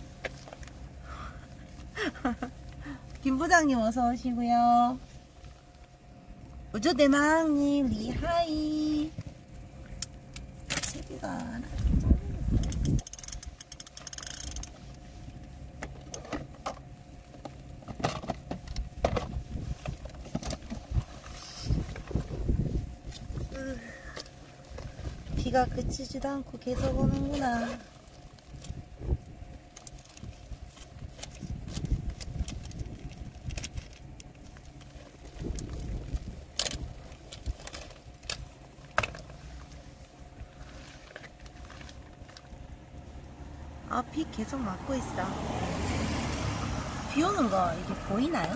김 부장님 어서 오시고요. 우주대망님 리하이. 채비가 하나 좀 잘리겠어요. 비가 그치지도 않고 계속 오는구나. 아, 비 계속 맞고 있어. 비 오는 거 이게 보이나요?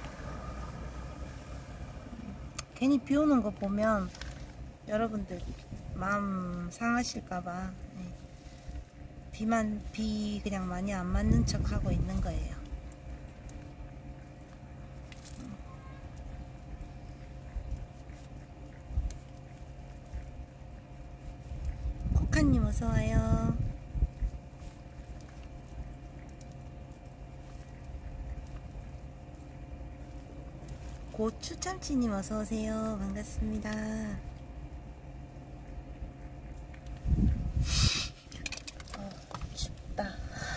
괜히 비 오는 거 보면 여러분들 마음 상하실까봐 비 그냥 많이 안 맞는 척 하고 있는 거예요. 코카님 어서와요. 고추참치님 어서오세요. 반갑습니다. 춥다.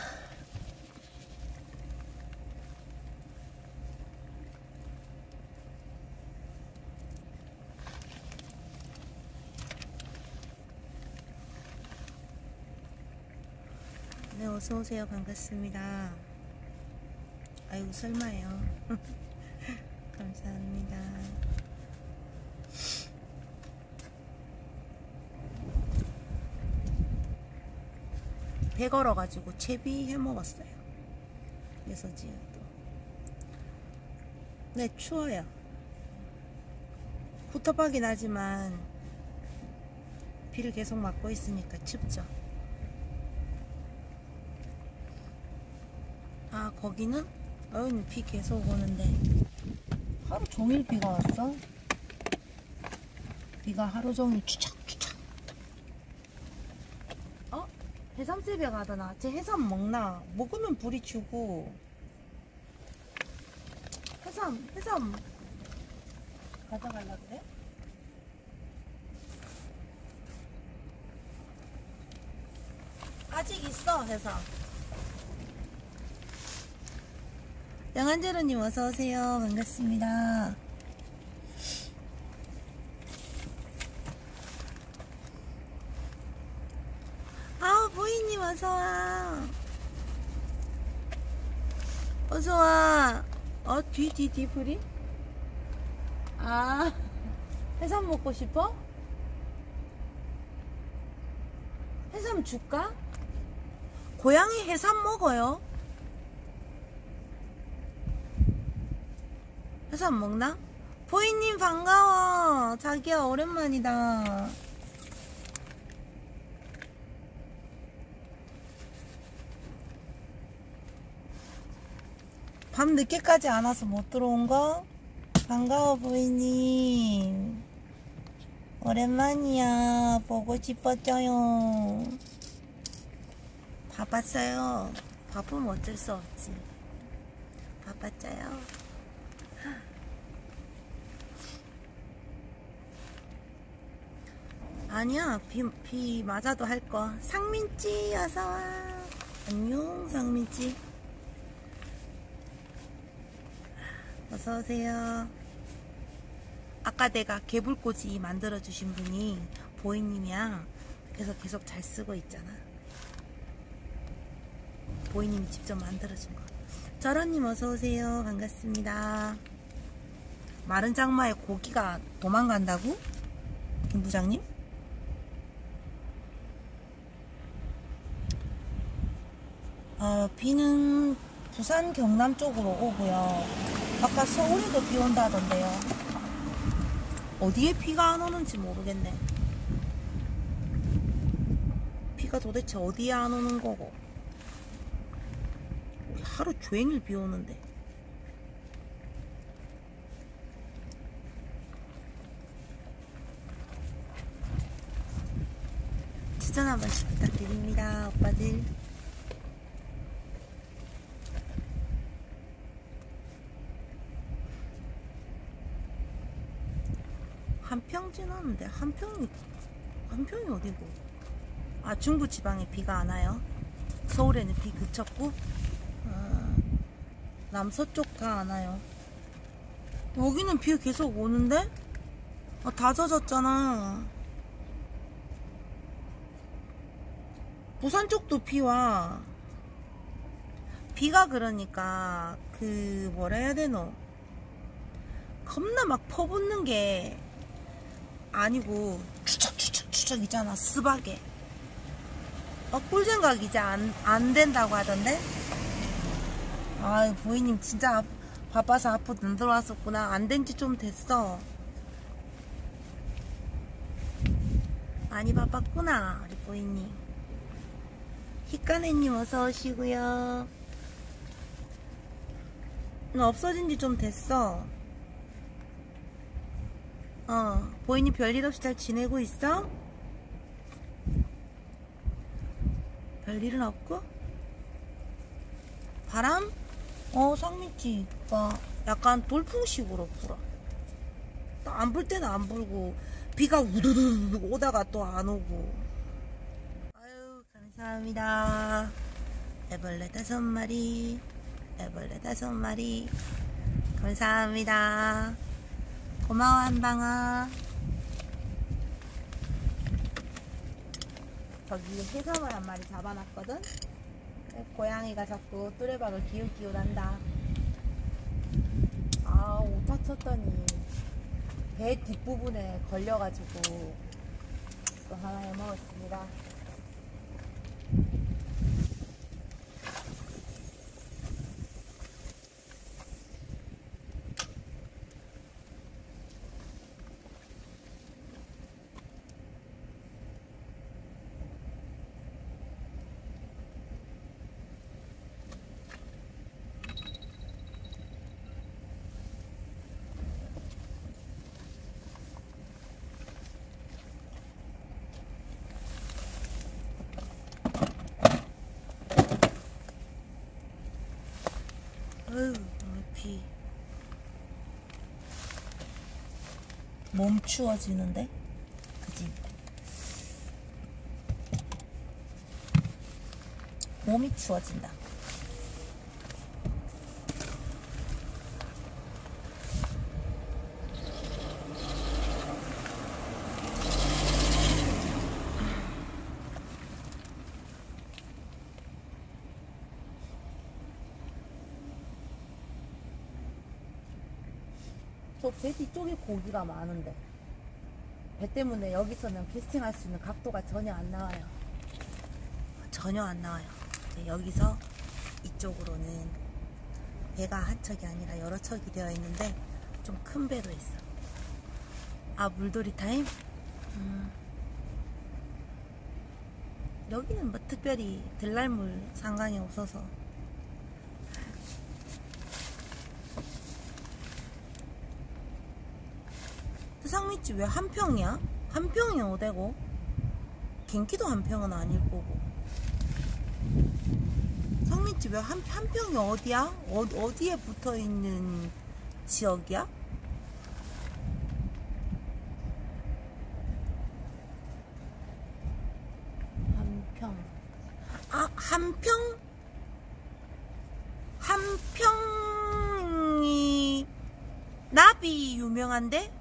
네, 어서오세요. 반갑습니다. 아이고, 설마요. 감사합니다. 배 걸어가지고 채비 해먹었어요. 여서지요. 네, 추워요. 후텁하긴 하지만 비를 계속 맞고 있으니까 춥죠. 아, 거기는? 여기는 비 계속 오는데 하루 종일 비가 왔어. 비가 하루 종일 추적추적. 어? 해삼집에 가더나. 쟤 해삼 먹나? 먹으면 불이 주고. 해삼 가져갈라 그래? 아직 있어, 해삼. 영한제로님 어서오세요. 반갑습니다. 아, 보이님 어서와. 어서와. 뒤 풀이? 아, 해삼 먹고 싶어? 해삼 줄까? 고양이 해삼 먹어요? 해삼 먹나? 보이님 반가워. 자기야 오랜만이다. 밤 늦게까지 안 와서 못 들어온 거? 반가워 보이님. 오랜만이야. 보고 싶었죠요. 바빴어요. 바쁘면 어쩔 수 없지. 바빴죠요. 아니야, 비 맞아도 할 거. 상민찌 어서와. 안녕 상민찌. 어서오세요. 아까 내가 개불꽂이 만들어주신 분이 보이님이야. 그래서 계속 잘 쓰고 있잖아. 보이님이 직접 만들어준 거. 저런님 어서오세요. 반갑습니다. 마른 장마에 고기가 도망간다고? 김 부장님? 비는 부산 경남 쪽으로 오고요. 아까 서울에도 비 온다던데요. 어디에 비가 안 오는지 모르겠네. 비가 도대체 어디에 안 오는 거고. 우리 하루 종일 비 오는데. 추천 한 번씩 부탁드립니다, 오빠들. 한평 지났는데 한평이 어디고? 아, 중부지방에 비가 안 와요. 서울에는 비 그쳤고 남서쪽 다 안 와요. 여기는 비 계속 오는데? 아, 다 젖었잖아. 부산 쪽도 비 와. 비가 그러니까 그 뭐라 해야 되노? 겁나 막 퍼붓는 게 아니고 추적이잖아. 스바게. 꿀생각 이제 안 된다고 하던데? 아, 보이님 진짜 바빠서 앞으로 안 들어왔었구나. 안 된 지 좀 됐어. 많이 바빴구나, 우리 보이님. 히카네님 어서 오시고요. 없어진 지 좀 됐어. 보이님 별일 없이 잘 지내고 있어? 별일은 없고? 바람? 상민지가 약간 돌풍식으로 불어. 안 불 때는 안 불고 비가 우두두두 오다가 또 안 오고. 아유, 감사합니다. 애벌레 5마리, 애벌레 5마리. 감사합니다. 고마워, 한방아. 저기 해삼을 한 마리 잡아놨거든? 고양이가 자꾸 뚜레박을 기웃기웃한다. 아, 오타 쳤더니 배 뒷부분에 걸려가지고 또 하나 해먹었습니다. 어휴, 비. 몸 추워지는데? 그지? 몸이 추워진다. 저 배 뒤쪽에 고기가 많은데 배 때문에 여기서는 캐스팅할 수 있는 각도가 전혀 안 나와요. 전혀 안 나와요. 여기서 이쪽으로는 배가 한 척이 아니라 여러 척이 되어 있는데 좀 큰 배도 있어. 아, 물돌이 타임? 여기는 뭐 특별히 들날물 상관이 없어서. 상미집 왜 한평이야? 한평이 어디고? genki도 한평은 아닐 거고. 상미집 왜 한평이 어디야? 어디에 붙어있는 지역이야? 한평. 아, 한평이 나비 유명한데?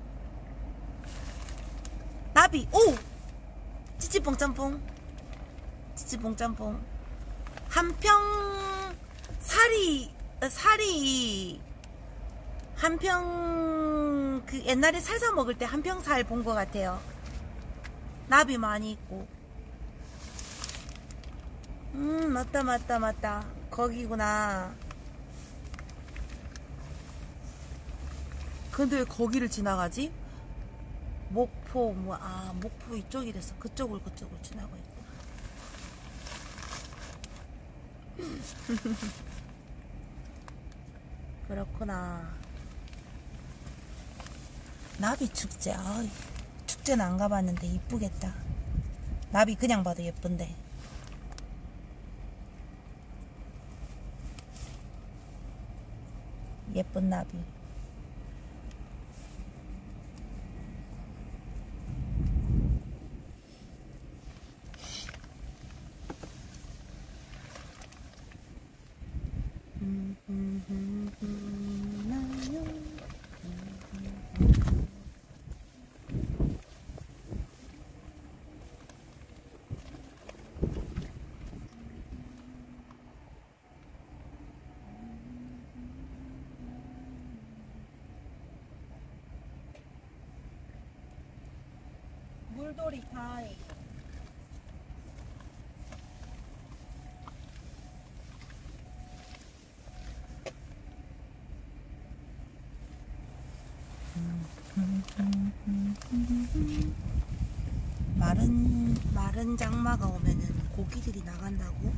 나비, 오! 찌찌뽕 짬뽕. 찌찌뽕 짬뽕. 한평, 살이, 한평, 그 옛날에 살사 먹을 때 한평살 본 것 같아요. 나비 많이 있고. 맞다. 거기구나. 근데 왜 거기를 지나가지? 목포, 목포 이쪽이랬어. 그쪽을 지나고 있구나. 그렇구나. 나비 축제. 축제는 안 가봤는데 이쁘겠다. 나비 그냥 봐도 예쁜데. 예쁜 나비. 물돌이 타임. 마른 장마가 오면은 고기들이 나간다고?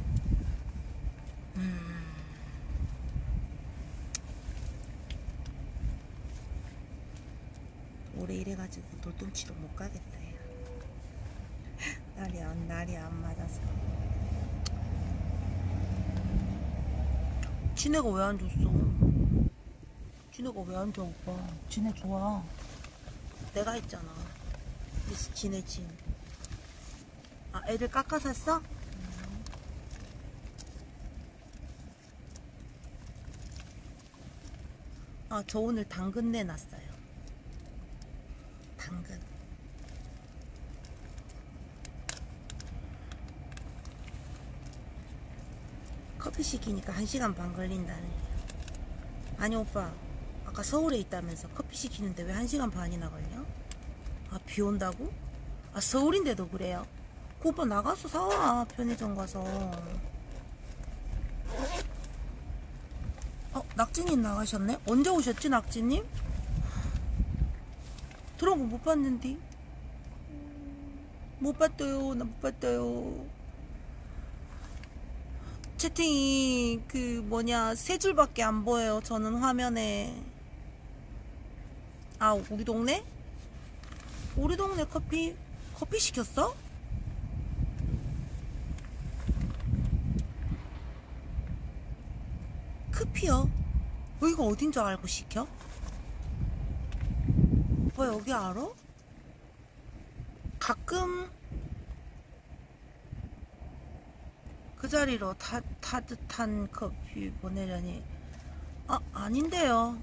올해 이래가지고 돌돔치러 못 가겠다. 날이 안 맞아서. 지네가 왜 안 줬어? 지네가 왜 안 줘, 오빠? 지네 좋아. 내가 했잖아. 미스 지네 진. 아, 애들 깎아 샀어? 아, 저 오늘 당근 내놨어요. 당근. 커피 시키니까 1시간 반 걸린다네. 아니 오빠, 아까 서울에 있다면서 커피 시키는데 왜 1시간 반이나 걸려? 아, 비 온다고? 아, 서울인데도 그래요? 그 오빠 나가서 사와. 편의점 가서. 낙지님 나가셨네? 언제 오셨지, 낙지님? 들어온 거 못 봤는데. 못 봤어요. 나 못 봤어요. 채팅이 세 줄밖에 안 보여요. 저는 화면에. 아, 우리 동네? 우리 동네 커피 시켰어? 커피요? 여기가 어딘 줄 알고 시켜? 오빠 여기 알아? 가끔 그 자리로 따뜻한 커피 보내려니. 아, 아닌데요.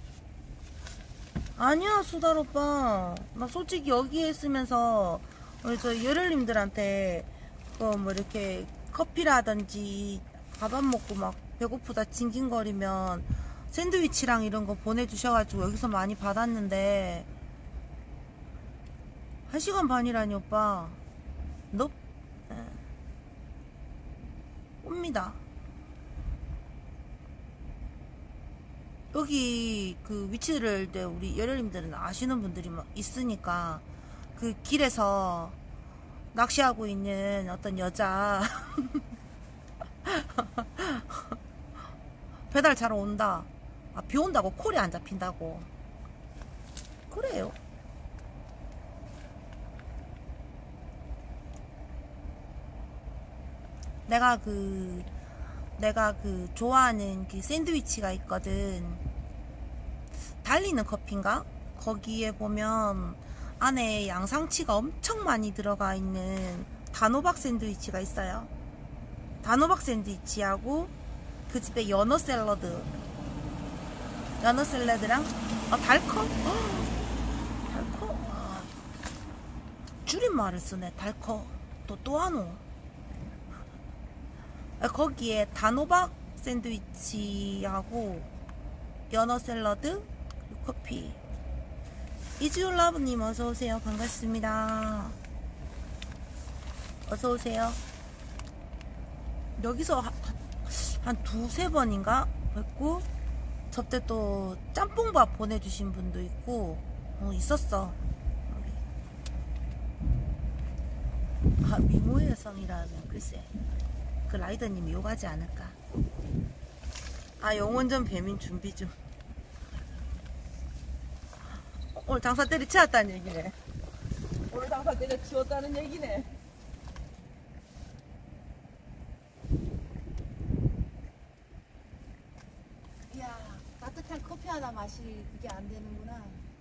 아니야, 수달 오빠. 나 솔직히 여기에 있으면서 우리 저 열혈님들한테 뭐 이렇게 커피라든지 밥 안 먹고 막 배고프다 징징거리면 샌드위치랑 이런 거 보내주셔가지고 여기서 많이 받았는데 1시간 반이라니 오빠. 너 옵니다. 여기 그 위치를 우리 열혈님들은 아시는 분들이 막 있으니까 그 길에서 낚시하고 있는 어떤 여자 배달 잘 온다. 아, 비 온다고 콜이 안 잡힌다고. 그래요. 내가 좋아하는 그 샌드위치가 있거든. 달리는 커피인가? 거기에 보면 안에 양상치가 엄청 많이 들어가 있는 단호박 샌드위치가 있어요. 단호박 샌드위치하고 그 집에 연어 샐러드랑 달커? 달커? 줄임말을 쓰네. 달커. 또 하노? 거기에 단호박 샌드위치하고 연어 샐러드, 커피. 이즈율라브님 어서오세요. 반갑습니다. 어서오세요. 여기서 한 두세 번인가 뵙고, 저때 또 짬뽕밥 보내주신 분도 있고 있었어. 아, 미모의 여성이라면 글쎄 그 라이더님이 욕하지 않을까. 아, 영원전 배민 준비 중. 오늘 장사 때려치웠다는 얘기네. 오늘 장사 때려치웠다는 얘기네. 이야, 따뜻한 커피 하나 마실 그게 안 되는구나.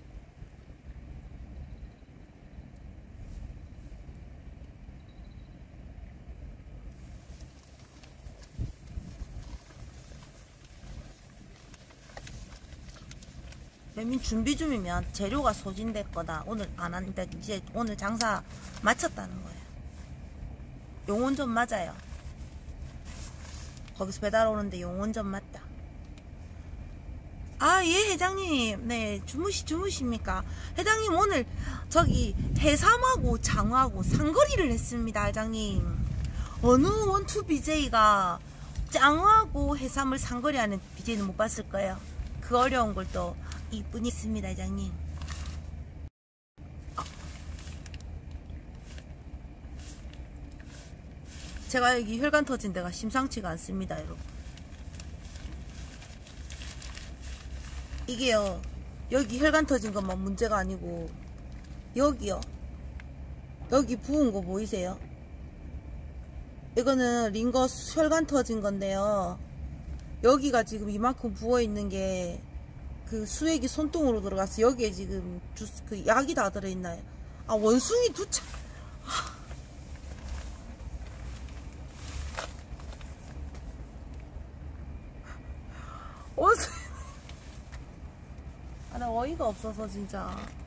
배민 준비 중이면 재료가 소진됐거나 오늘 안 한다, 이제 오늘 장사 마쳤다는 거예요. 용원점 맞아요. 거기서 배달 오는데 용원점 맞다. 아, 예, 회장님. 네, 주무십니까? 회장님, 오늘, 저기, 해삼하고 장어하고 상거리를 했습니다, 회장님. 어느 원투 BJ가 장어하고 해삼을 상거리하는 BJ는 못 봤을 거예요. 그 어려운 걸 또, 이분이 있습니다, 회장님. 제가 여기 혈관 터진 데가 심상치가 않습니다, 여러분. 이게요, 여기 혈관 터진 것만 문제가 아니고, 여기요, 여기 부은 거 보이세요? 이거는 링거 혈관 터진 건데요, 여기가 지금 이만큼 부어 있는 게 그 수액이 손등으로 들어가서 여기에 지금 그 약이 다 들어있나요? 아, 원숭이 두 차. 원숭이. 아, 나 어이가 없어서 진짜.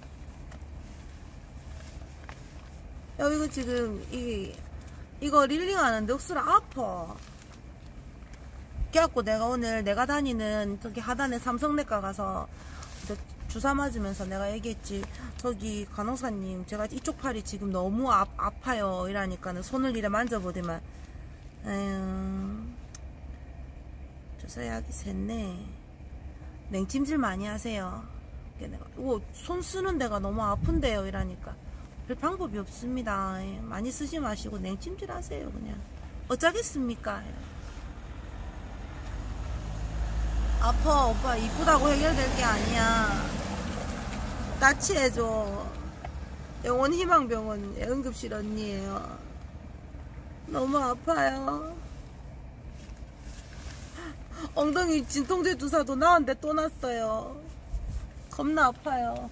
야, 이거 지금 이거 릴링 하는데 억수로 아파. 그래갖고 내가 오늘 내가 다니는 저기 하단에 삼성내과 가서 주사 맞으면서 내가 얘기했지. 저기 간호사님, 제가 이쪽 팔이 지금 너무 아파요 이러니까는 손을 이래 만져보더만, 주사약이 샜네. 냉찜질 많이 하세요. 내가 손 쓰는 데가 너무 아픈데요 이러니까, 별 방법이 없습니다. 많이 쓰지 마시고 냉찜질 하세요. 그냥 어쩌겠습니까. 아파 오빠, 이쁘다고 해결될 게 아니야. 나치해줘. 영원희망병원 응급실 언니예요. 너무 아파요. 엉덩이 진통제 주사도 나왔는데 또 났어요. 겁나 아파요.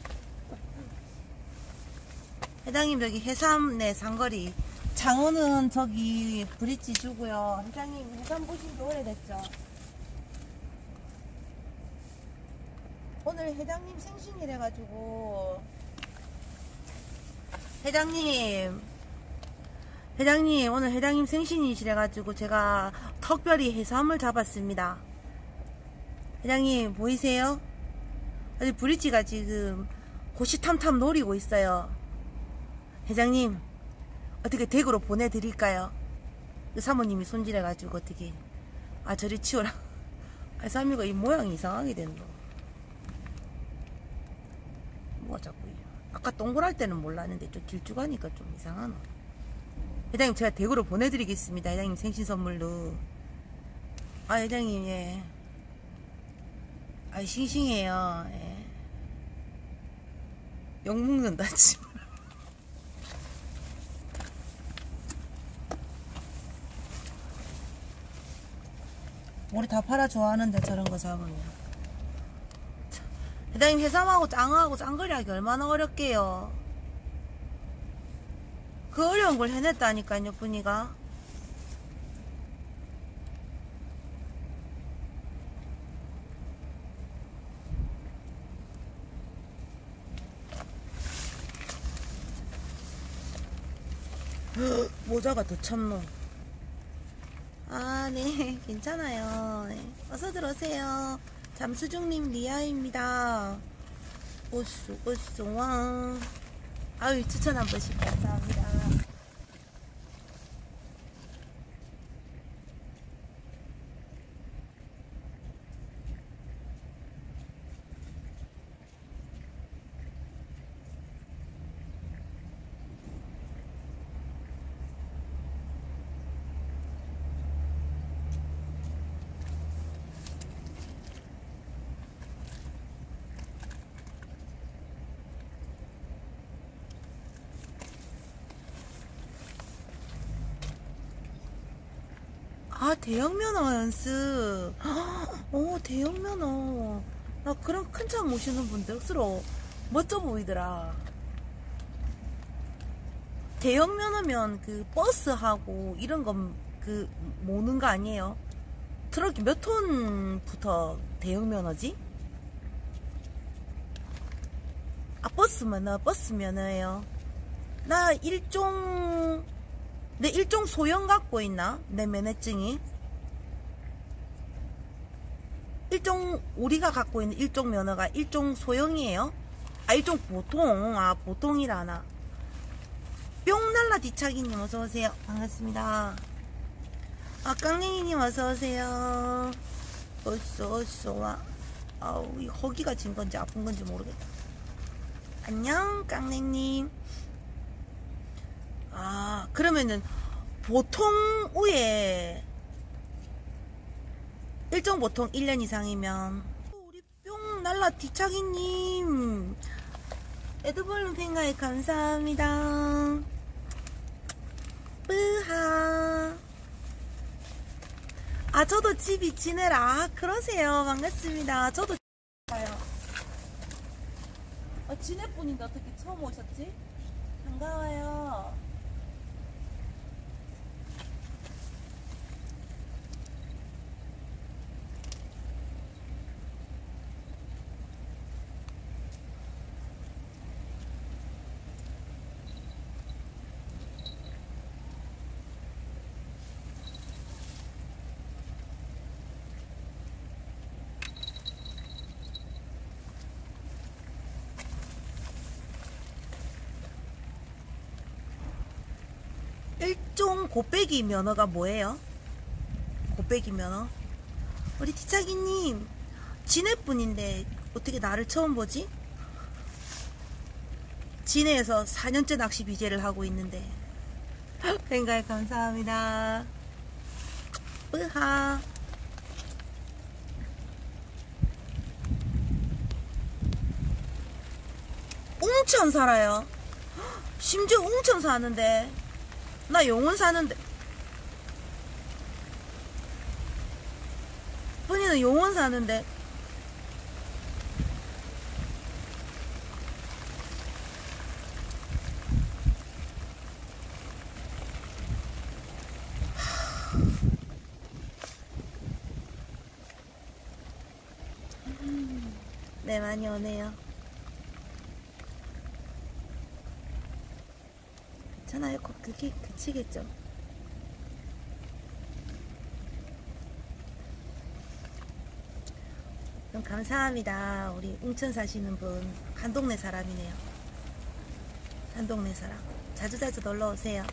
회장님, 저기 해삼, 네, 상거리. 장어는 저기 브릿지 주고요. 회장님, 해삼 보신 지 오래됐죠? 오늘 회장님 생신이래가지고, 회장님, 오늘 회장님 생신이시래가지고 제가 특별히 해삼을 잡았습니다. 회장님 보이세요? 어디 브릿지가 지금 호시탐탐 노리고 있어요. 회장님, 어떻게 댁으로 보내드릴까요? 그 사모님이 손질해가지고 어떻게, 아, 저리 치워라. 아, 사미가 이 모양이 이상하게 된다. 뭐가 자꾸, 아까 동그랄 때는 몰랐는데 좀 길쭉하니까 좀 이상하노. 회장님, 제가 댁으로 보내드리겠습니다. 회장님 생신 선물로. 아, 회장님, 예. 아, 싱싱해요. 예. 욕 먹는다, 지금. 우리 다 팔아 좋아하는데 저런 거 잡으면. 회장님, 해삼하고 장어하고 짱거리 하기 얼마나 어렵게요. 그 어려운 걸 해냈다니까요, 분이가. 모자가 더 참노. 아, 네, 괜찮아요. 네. 어서 들어오세요. 잠수중님 리아입니다. 오쏘 아유, 추천 한 번씩 감사합니다. 아, 대형면허 연습. 오, 대형면허. 나 그런 큰 차 모시는 분들 억수로 멋져 보이더라. 대형면허면 그 버스하고 이런 건 그 모는 거 아니에요? 트럭이 몇 톤부터 대형면허지? 아, 버스면허예요. 나 내 일종 소형 갖고 있나? 내 면허증이 일종 우리가 갖고 있는 일종 면허가 일종 소형이에요? 아, 일종 보통. 아, 보통이라나. 뿅날라 뒤차기님 어서오세요. 반갑습니다. 아, 깡냉이님 어서오세요. 어서 와. 아우, 이 허기가 진 건지 아픈 건지 모르겠다. 안녕 깡냉님. 아, 그러면은 보통 우에 일종 보통 1년 이상이면 우리 뿅날라 뒤차기님 에드벌룬 팬가에 감사합니다. 뿌하. 아, 저도 집이 지내라. 아, 그러세요. 반갑습니다. 저도 가요. 지네분인데 어떻게 처음 오셨지? 반가워요. 일종 곱빼기 면허가 뭐예요? 곱빼기 면허? 우리 뒤차기님 진해분인데 어떻게 나를 처음 보지? 진해에서 4년째 낚시 BJ를 하고 있는데 팬가에 감사합니다. 뿌하. 웅천 살아요. 심지어 웅천 사는데 나 용원 사는데 분이는 용원 사는데 네, 많이 오네요. 괜찮아요. 그게 그치겠죠. 그럼 감사합니다. 우리 웅천 사시는 분 한 동네 사람이네요. 한 동네 사람. 자주자주 놀러 오세요.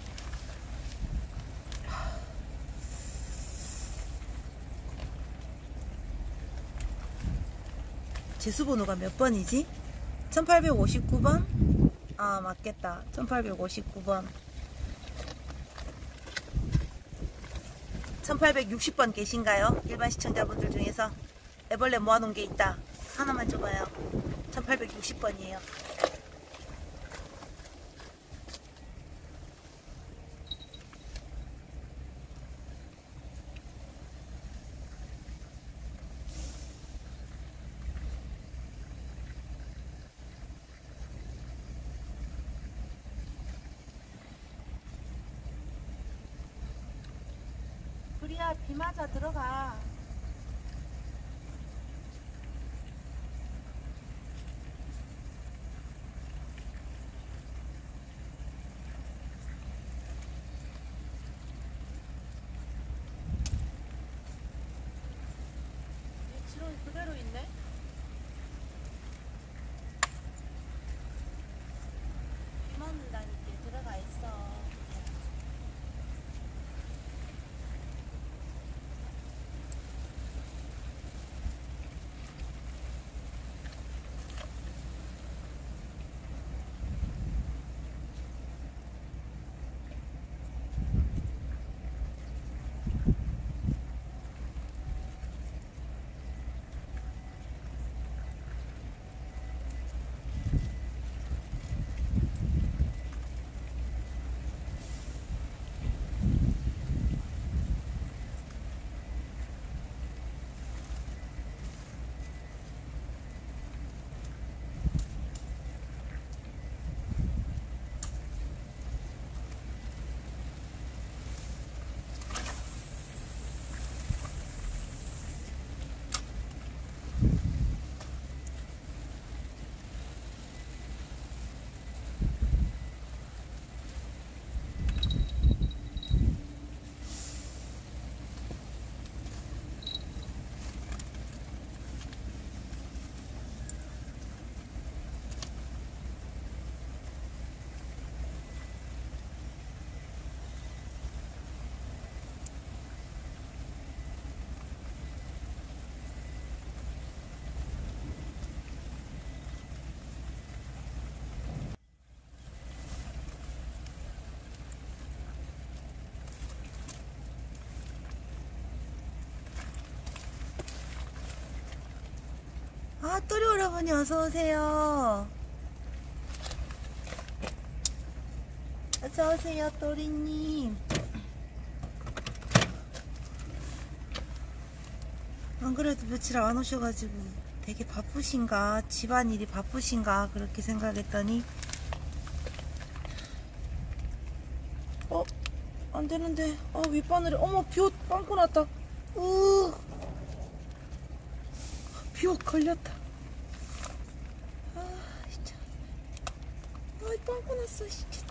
제수번호가 몇 번이지? 1859번? 아, 맞겠다. 1859번. 1860번 계신가요? 일반 시청자분들 중에서 애벌레 모아놓은 게 있다. 하나만 줘봐요. 1860번이에요. 우리야, 비 맞아 들어가. 지렁이 그대로 있네. 비 맞는다니까 들어가 있어. 아, 또리 오라버니 어서오세요. 어서오세요, 또리님. 안 그래도 며칠 안 오셔가지고 되게 바쁘신가, 집안일이 바쁘신가 그렇게 생각했더니 안 되는데. 윗바늘에 어머 비옷 빵꾸 났다. 비옷 걸렸다. 진짜. 빵꾸 났어 진짜.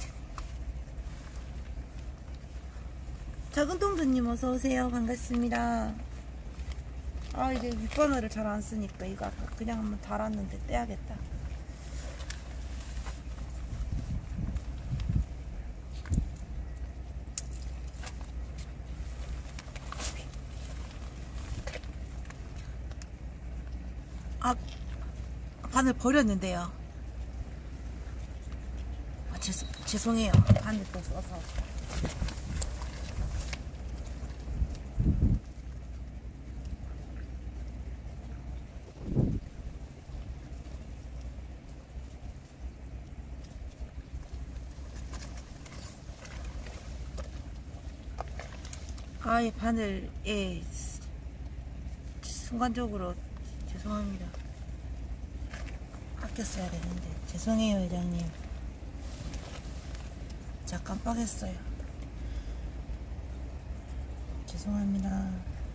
작은 동주님 어서오세요. 반갑습니다. 이제 윗바늘을 잘 안 쓰니까 이거 아까 그냥 한번 달았는데 떼야겠다. 바늘 버렸는데요. 죄송해요. 바늘 또 써서. 이 바늘에 순간적으로 죄송합니다. 아껴 써야 되는데 죄송해요 회장님. 제가 깜빡했어요. 죄송합니다.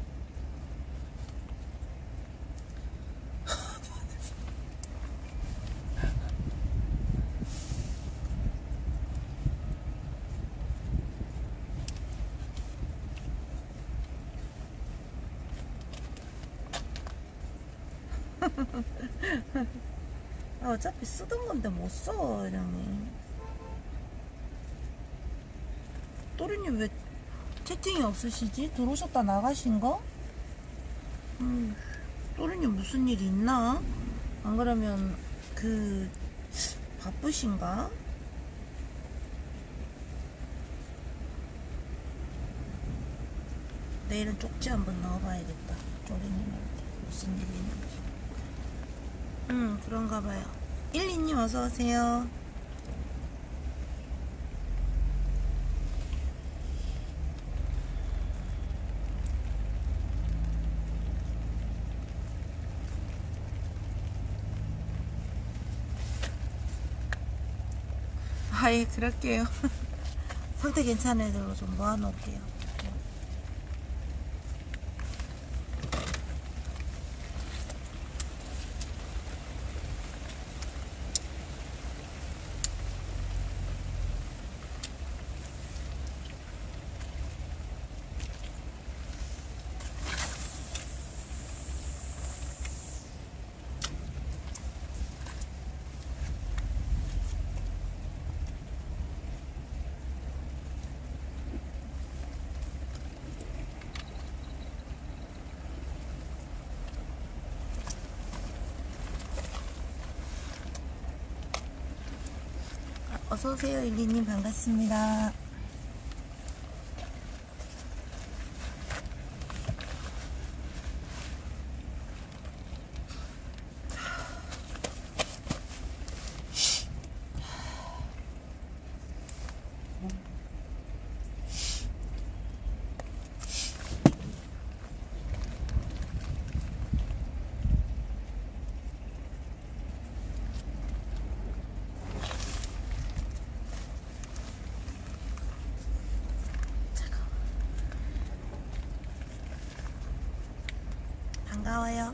어차피 쓰던 건데 못 써, 회장님. 또리님 왜 채팅이 없으시지? 들어오셨다 나가신 거? 또리님 무슨 일 있나? 안 그러면 바쁘신가? 내일은 쪽지 한번 넣어봐야겠다. 또리님한테 무슨 일이 있는지. 그런가 봐요. 12님 어서오세요. 그럴게요. 상태 괜찮은 애들로 좀 모아놓을게요. 어서오세요, 일리님. 반갑습니다. 반가워요.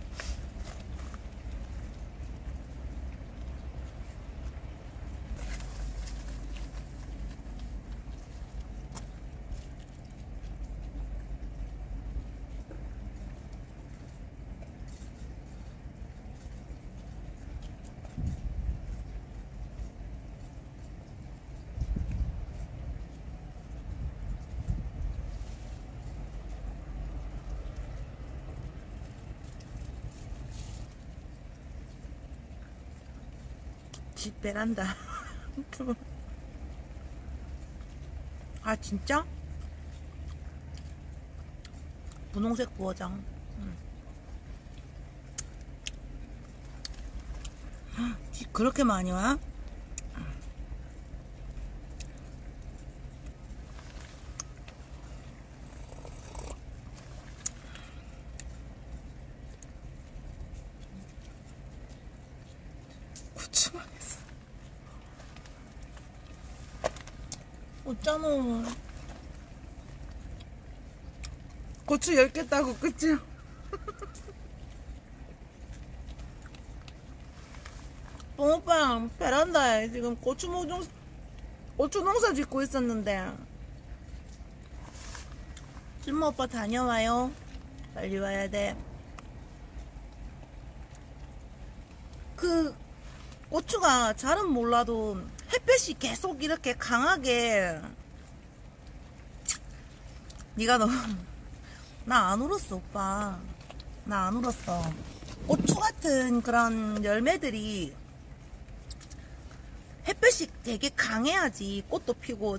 집 베란다. 진짜? 분홍색 부어장. 그렇게 많이 와? 고추 망했어. 어쩌노. 고추 10개 따고 끝이야. 뽕오빠 베란다에 지금 고추 농사 짓고 있었는데 찐모 오빠 다녀와요. 빨리 와야 돼. 그 고추가 잘은 몰라도 햇볕이 계속 이렇게 강하게 니가 너무 나 안 울었어 오빠. 나 안 울었어. 고추 같은 그런 열매들이 햇볕이 되게 강해야지 꽃도 피고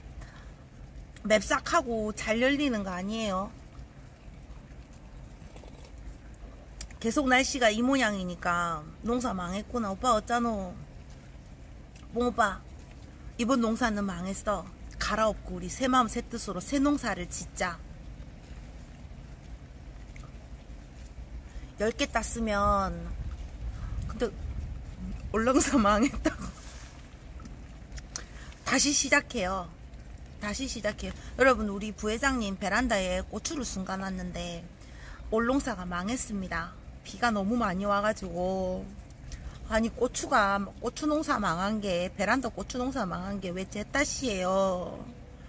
맵싹하고 잘 열리는 거 아니에요. 계속 날씨가 이 모양이니까 농사 망했구나. 오빠 어쩌노. 뽕오빠 이번 농사는 망했어. 갈아엎고 우리 새 마음 새 뜻으로 새 농사를 짓자. 10개 땄으면 근데 올농사 망했다고 다시 시작해요. 다시 시작해요. 여러분 우리 부회장님 베란다에 고추를 숨가놨는데 올농사가 망했습니다. 비가 너무 많이 와가지고 아니 고추 농사 망한게 베란다 고추 농사 망한게 왜 제 탓이에요.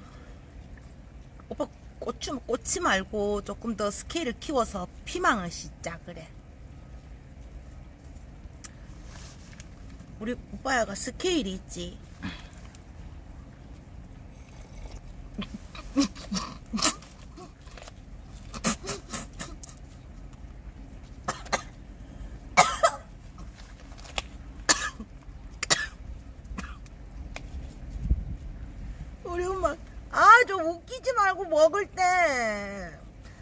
오빠 꼬치 말고 조금 더 스케일을 키워서 피망을 씻자 그래. 우리 오빠야가 스케일이 있지. 우리 엄마 좀 웃기지 말고 먹을 때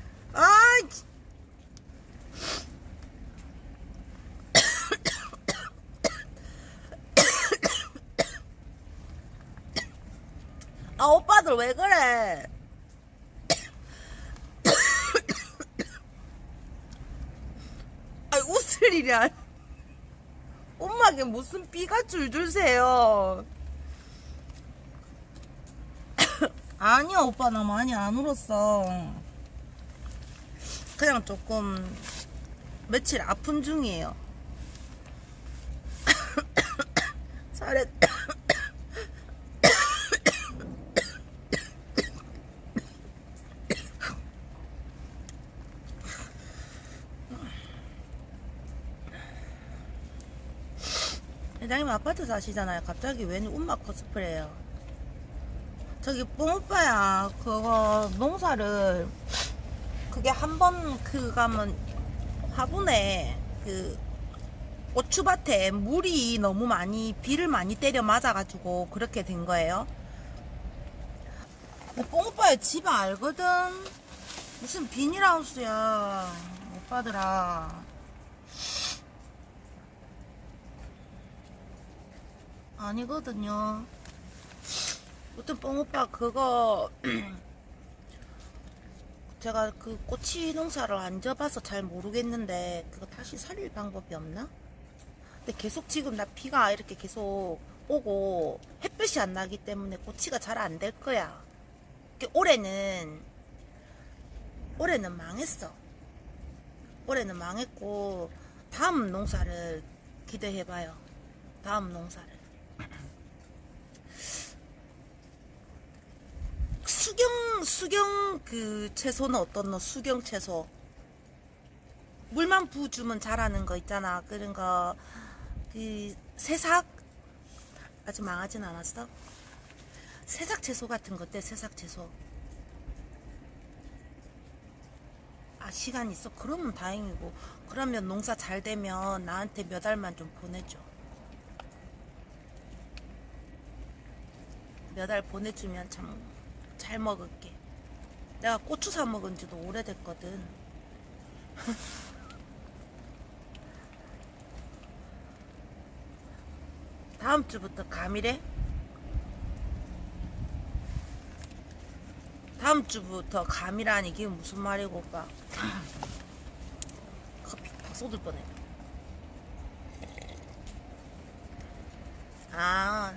오빠들 왜 그래. 웃을 일이 아니야. 엄마게 무슨 삐가 줄줄 새요. 아니야 오빠 나 많이 안 울었어. 그냥 조금 며칠 아픈 중이에요. 살에 회장님 아파트 사시잖아요. 갑자기 웬 엄마 코스프레예요. 저기 뽕오빠야 그거 농사를 그게 한번 가면 화분에 그 고추밭에 물이 너무 많이 비를 많이 때려 맞아가지고 그렇게 된 거예요. 뽕오빠의 집 알거든. 무슨 비닐하우스야 오빠들아. 아니거든요. 아무튼 뽕오빠 그거 제가 그 꼬치 농사를 안 져봐서 잘 모르겠는데 그거 다시 살릴 방법이 없나? 근데 계속 지금 나 비가 이렇게 계속 오고 햇볕이 안 나기 때문에 꼬치가 잘 안 될 거야. 올해는 망했어. 올해는 망했고 다음 농사를 기대해봐요. 다음 농사를. 수경 그 채소는 어떻노? 수경 채소 물만 부어주면 자라는 거 있잖아. 그런 거 그 새싹 아직 망하진 않았어? 새싹 채소 같은 거 어때? 새싹 채소. 시간 있어? 그러면 다행이고. 그러면 농사 잘 되면 나한테 몇 알만 좀 보내줘. 몇 알 보내주면 참 잘 먹을게. 내가 고추 사 먹은 지도 오래됐거든. 다음 주부터 감이래? 다음 주부터 감이라니 이게 무슨 말이고 오빠. 커피 다 쏟을 뻔해. 아,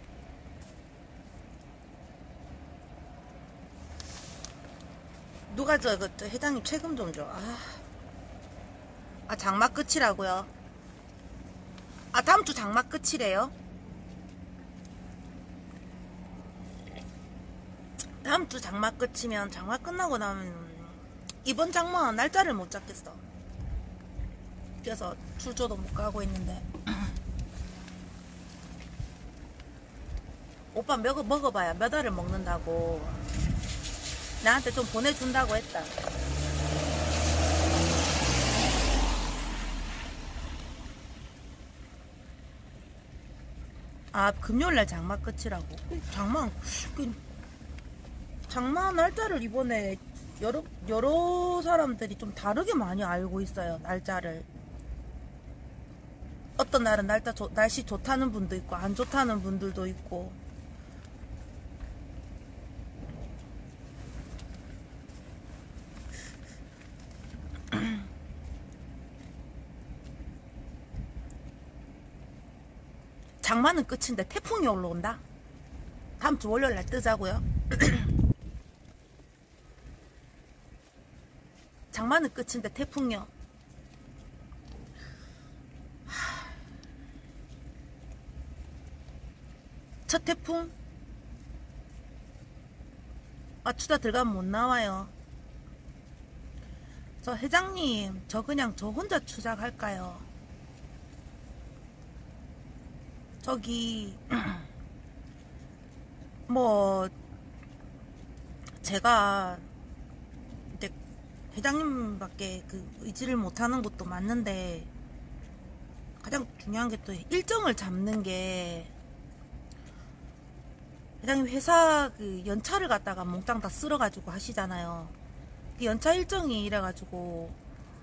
누가 저 회장님 책임 좀 줘. 장마 끝이라고요? 다음 주 장마 끝이래요? 다음 주 장마 끝이면 장마 끝나고 나면 이번 장마 날짜를 못 잡겠어. 그래서 출조도 못 가고 있는데. 오빠 먹어봐야 몇 알을 먹는다고 나한테 좀 보내준다고 했다. 금요일날 장마 끝이라고. 장마 날짜를 이번에 여러 사람들이 좀 다르게 많이 알고 있어요. 날짜를. 어떤 날은 날씨 좋다는 분도 있고 안 좋다는 분들도 있고. 장마는 끝인데 태풍이 올라온다? 다음 주 월요일날 뜨자고요? 장마는 끝인데 태풍이요? 첫 태풍? 투자 들어가면 못 나와요. 저 회장님, 저 혼자 추작할까요? 저기 뭐 제가 이제 회장님밖에 의지를 못하는 것도 맞는데 가장 중요한 게 또 일정을 잡는 게 회장님 회사 연차를 갖다가 몽땅 다 쓸어가지고 하시잖아요. 그 연차 일정이 이래가지고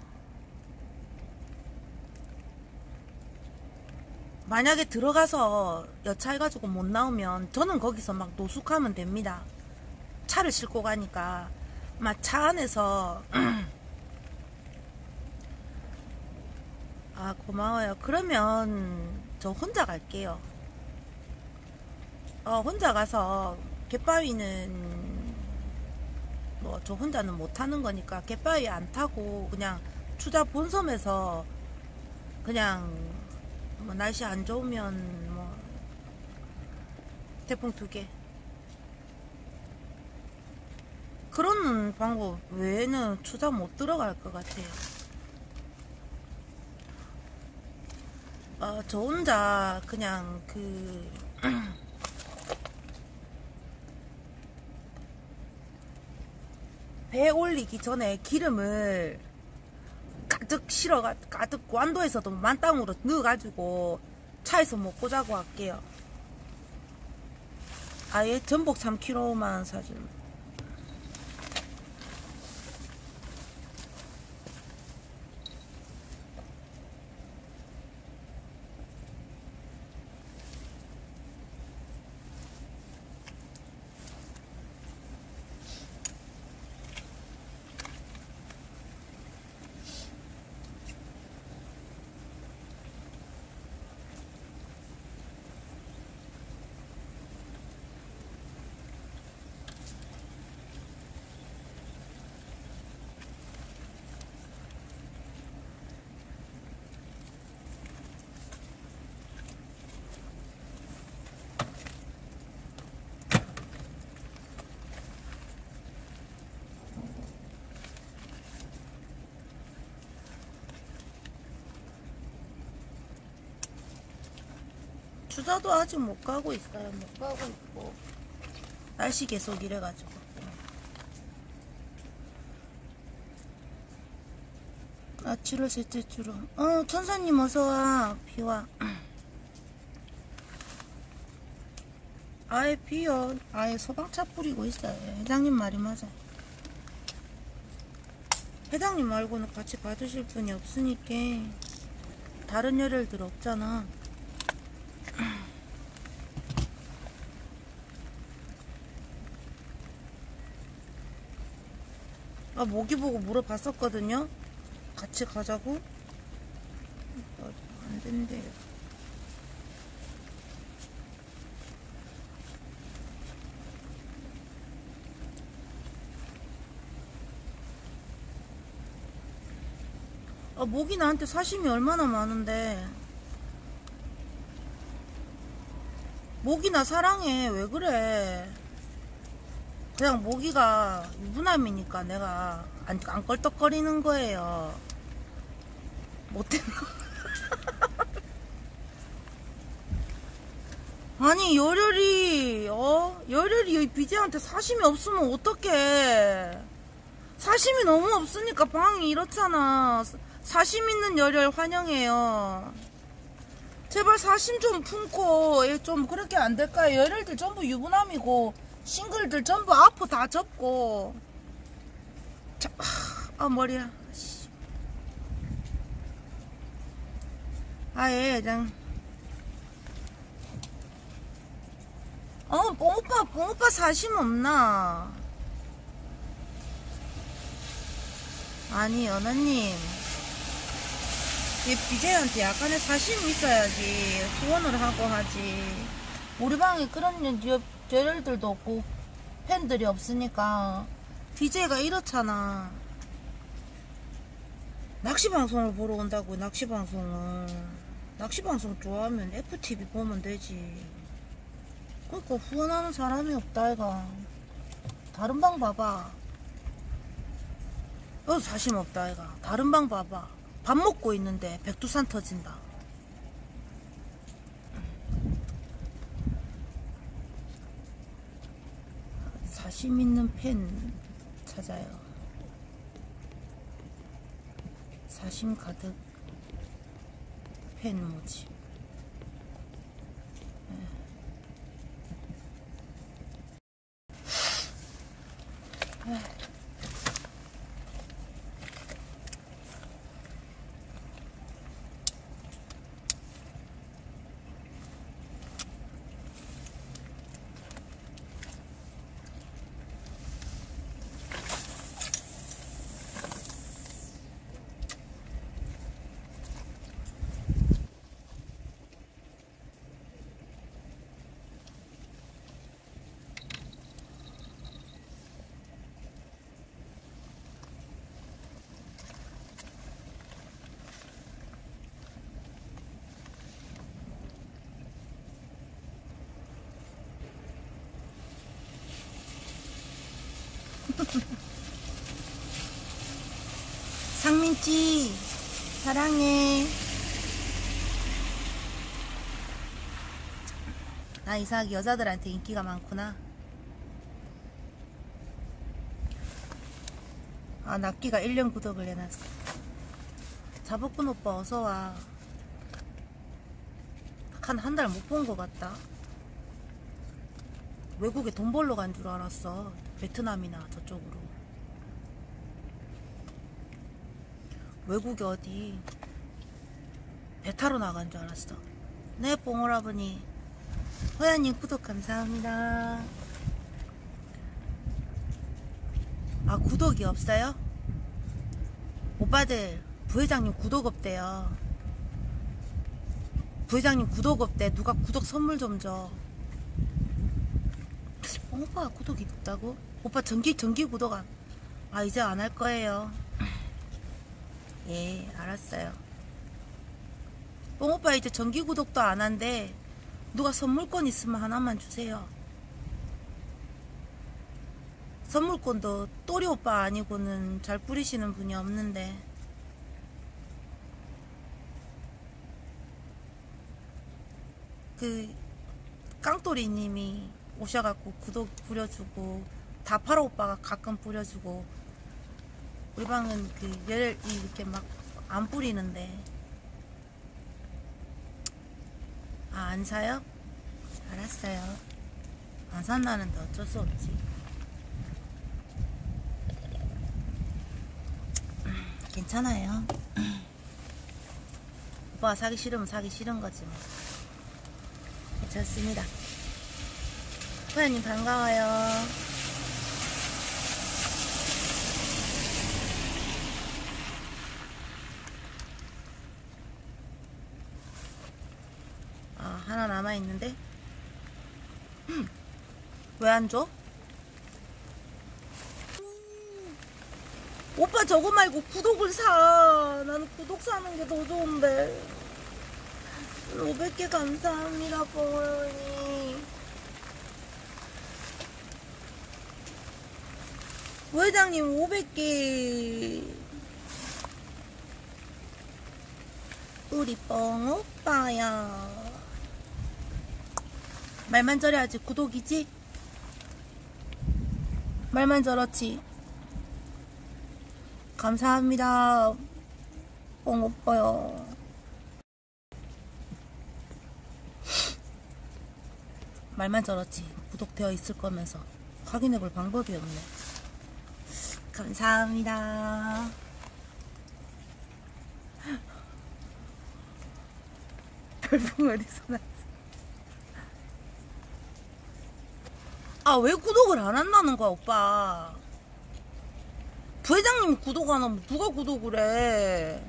만약에 들어가서 여차해가지고 못 나오면 저는 거기서 막 노숙하면 됩니다. 차를 싣고 가니까 막 차 안에서 고마워요. 그러면 저 혼자 갈게요. 혼자 가서 갯바위는 뭐 저 혼자는 못 타는 거니까 갯바위 안 타고 그냥 추자 본섬에서 그냥 뭐 날씨 안 좋으면 뭐 태풍 2개 그런 방법 외에는 추자 못 들어갈 것 같아요. 저 혼자 그냥 배 올리기 전에 기름을 가득 가득 완도에서도 만땅으로 넣어가지고 차에서 먹고 자고 할게요. 아예 전복 3kg만 사주면. 추자도 아직 못 가고 있어요. 못 가고 있고 날씨 계속 이래가지고. 7월 셋째 주로. 천사님 어서와. 비와. 아예 비요. 아예 소방차 뿌리고 있어요. 회장님 말이 맞아요. 회장님 말고는 같이 봐주실 분이 없으니까 다른 열혈들 없잖아. 아, 모기 보고 물어봤었거든요. 같이 가자고. 안 된대요. 아, 모기 나한테 사심이 얼마나 많은데. 모기 나 사랑해. 왜 그래? 그냥 모기가 유부남이니까 내가 안 껄떡거리는 거예요. 못된 아니, 열혈이 BJ한테 사심이 없으면 어떡해. 사심이 너무 없으니까 방이 이렇잖아. 사심 있는 열혈 환영해요. 제발 사심 좀 품고 좀 그렇게 안 될까요? 열혈들 전부 유부남이고 싱글들 전부 아프 다 접고. 아, 머리야. 아예 그냥. 뽕오빠 사심 없나? 아니, 연아님. BJ한테 약간의 사심이 있어야지 후원을 하고 하지. 우리 방에 그런 열혈들도 없고 팬들이 없으니까 BJ가 이렇잖아. 낚시방송을 보러 온다고. 낚시방송을. 낚시방송 좋아하면 FTV 보면 되지. 그러니까 후원하는 사람이 없다 이가. 다른 방 봐봐. 사심 없다 이가. 다른 방 봐봐. 밥 먹고 있는데 백두산 터진다. 사심 있는 팬 찾아요. 사심 가득 팬 모집. 상민씨 사랑해. 나 이상하게 여자들한테 인기가 많구나. 아, 낚기가 1년 구독을 해놨어. 자복근 오빠 어서와. 한 달 못 본 것 같다. 외국에 돈 벌러 간 줄 알았어. 베트남이나 저쪽으로. 외국에 어디 배 타러 나간 줄 알았어. 네, 뽕오라버니. 호야님 구독 감사합니다. 아, 구독이 없어요? 오빠들 부회장님 구독 없대요. 부회장님 구독 없대. 누가 구독 선물 좀 줘. 오빠가 구독이 없다고? 오빠 정기 구독 이제 안 할 거예요. 예, 알았어요. 뽕오빠 이제 정기 구독도 안 한대. 누가 선물권 있으면 하나만 주세요. 선물권도 또리 오빠 아니고는 잘 뿌리시는 분이 없는데. 그 깡또리 님이 오셔갖고 구독 뿌려주고, 다파라 오빠가 가끔 뿌려주고, 우리 방은 그 열이 이렇게 막 안 뿌리는데. 아, 안 사요? 알았어요. 안 산다는데 어쩔 수 없지. 괜찮아요. 오빠가 사기 싫으면 사기 싫은 거지 뭐. 괜찮습니다. 호야님 반가워요. 있는데. 왜 안 줘? 오빠 저거 말고 구독을 사. 나는 구독 사는 게 더 좋은데. 500개 감사합니다, 뽕언니. 부회장님 500개. 우리 뽕오빠야. 말만 저래야지 구독이지? 말만 저렇지. 감사합니다, 뽕오빠요. 말만 저렇지 구독되어 있을 거면서 확인해볼 방법이 없네. 감사합니다. 별풍 어디서 났어? 아, 왜 구독을 안 한다는 거야, 오빠? 부회장님이 구독 안 하면 누가 구독을 해?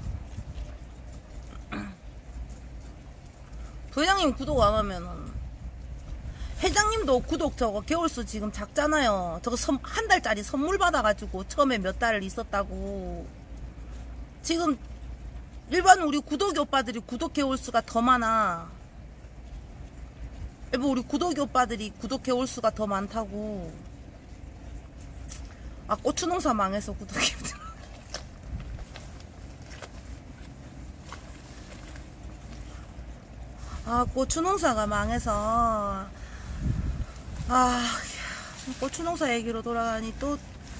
부회장님 구독 안 하면은 회장님도 구독 저거 개월수 지금 작잖아요. 저거 한 달짜리 선물 받아가지고 처음에 몇 달을 있었다고. 지금 일반 우리 구독이 오빠들이 구독 개월수가 더 많아. 일본 우리 구독이 오빠들이 구독 개월수가 더 많다고. 아, 고추농사 망해서 구독이 힘들어. 아, 고추농사가 망해서. 아, 고추농사 얘기로 돌아가니 또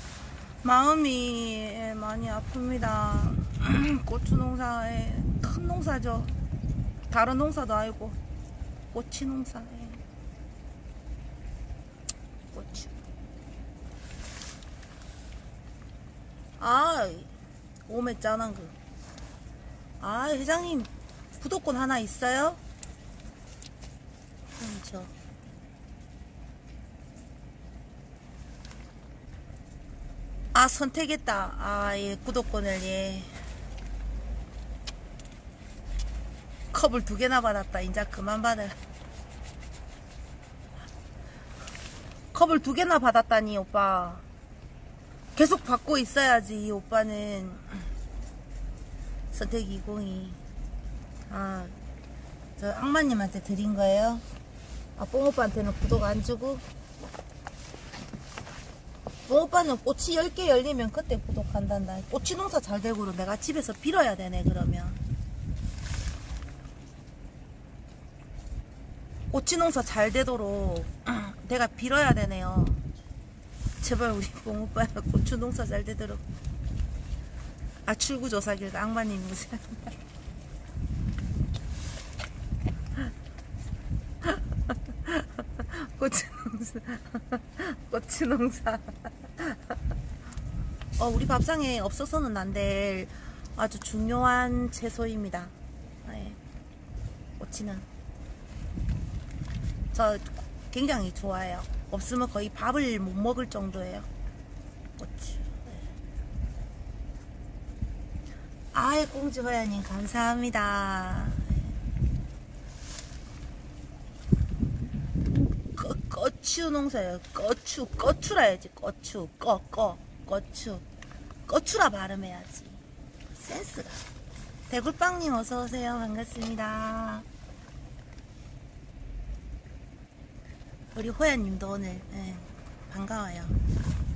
마음이 많이 아픕니다. 고추농사에 큰 농사죠. 다른 농사도 아니고 고추농사에 고추. 아, 오메 짠한 거. 아, 회장님 구독권 하나 있어요? 그렇죠. 아, 선택했다. 아, 예, 구독권을, 예. 컵을 2개나 받았다. 인자 그만 받을. 컵을 2개나 받았다니, 오빠. 계속 받고 있어야지, 이 오빠는. 선택 202. 아, 저 악마님한테 드린 거예요? 아, 뽕오빠한테는 구독 안 주고? 뽕오빠는 꽃이 10개 열리면 그때 구독한단다. 꽃이 농사 잘 되고로 내가 집에서 빌어야 되네, 그러면. 꽃이 농사 잘 되도록 내가 빌어야 되네요. 제발 우리 뽕오빠 고추 농사 잘 되도록. 아, 출구조사길가 악마님 무슨. 고추농사. 고추농사. 우리 밥상에 없어서는 안 될 아주 중요한 채소입니다. 네. 고추는 저 굉장히 좋아해요. 없으면 거의 밥을 못 먹을 정도예요. 고추. 네. 아이, 공주호야님 감사합니다. 고추 농사예요. 고추라 해야지. 고추라 발음해야지. 센스가. 대굴빵님 어서오세요. 반갑습니다. 우리 호야님도 오늘, 네, 반가워요.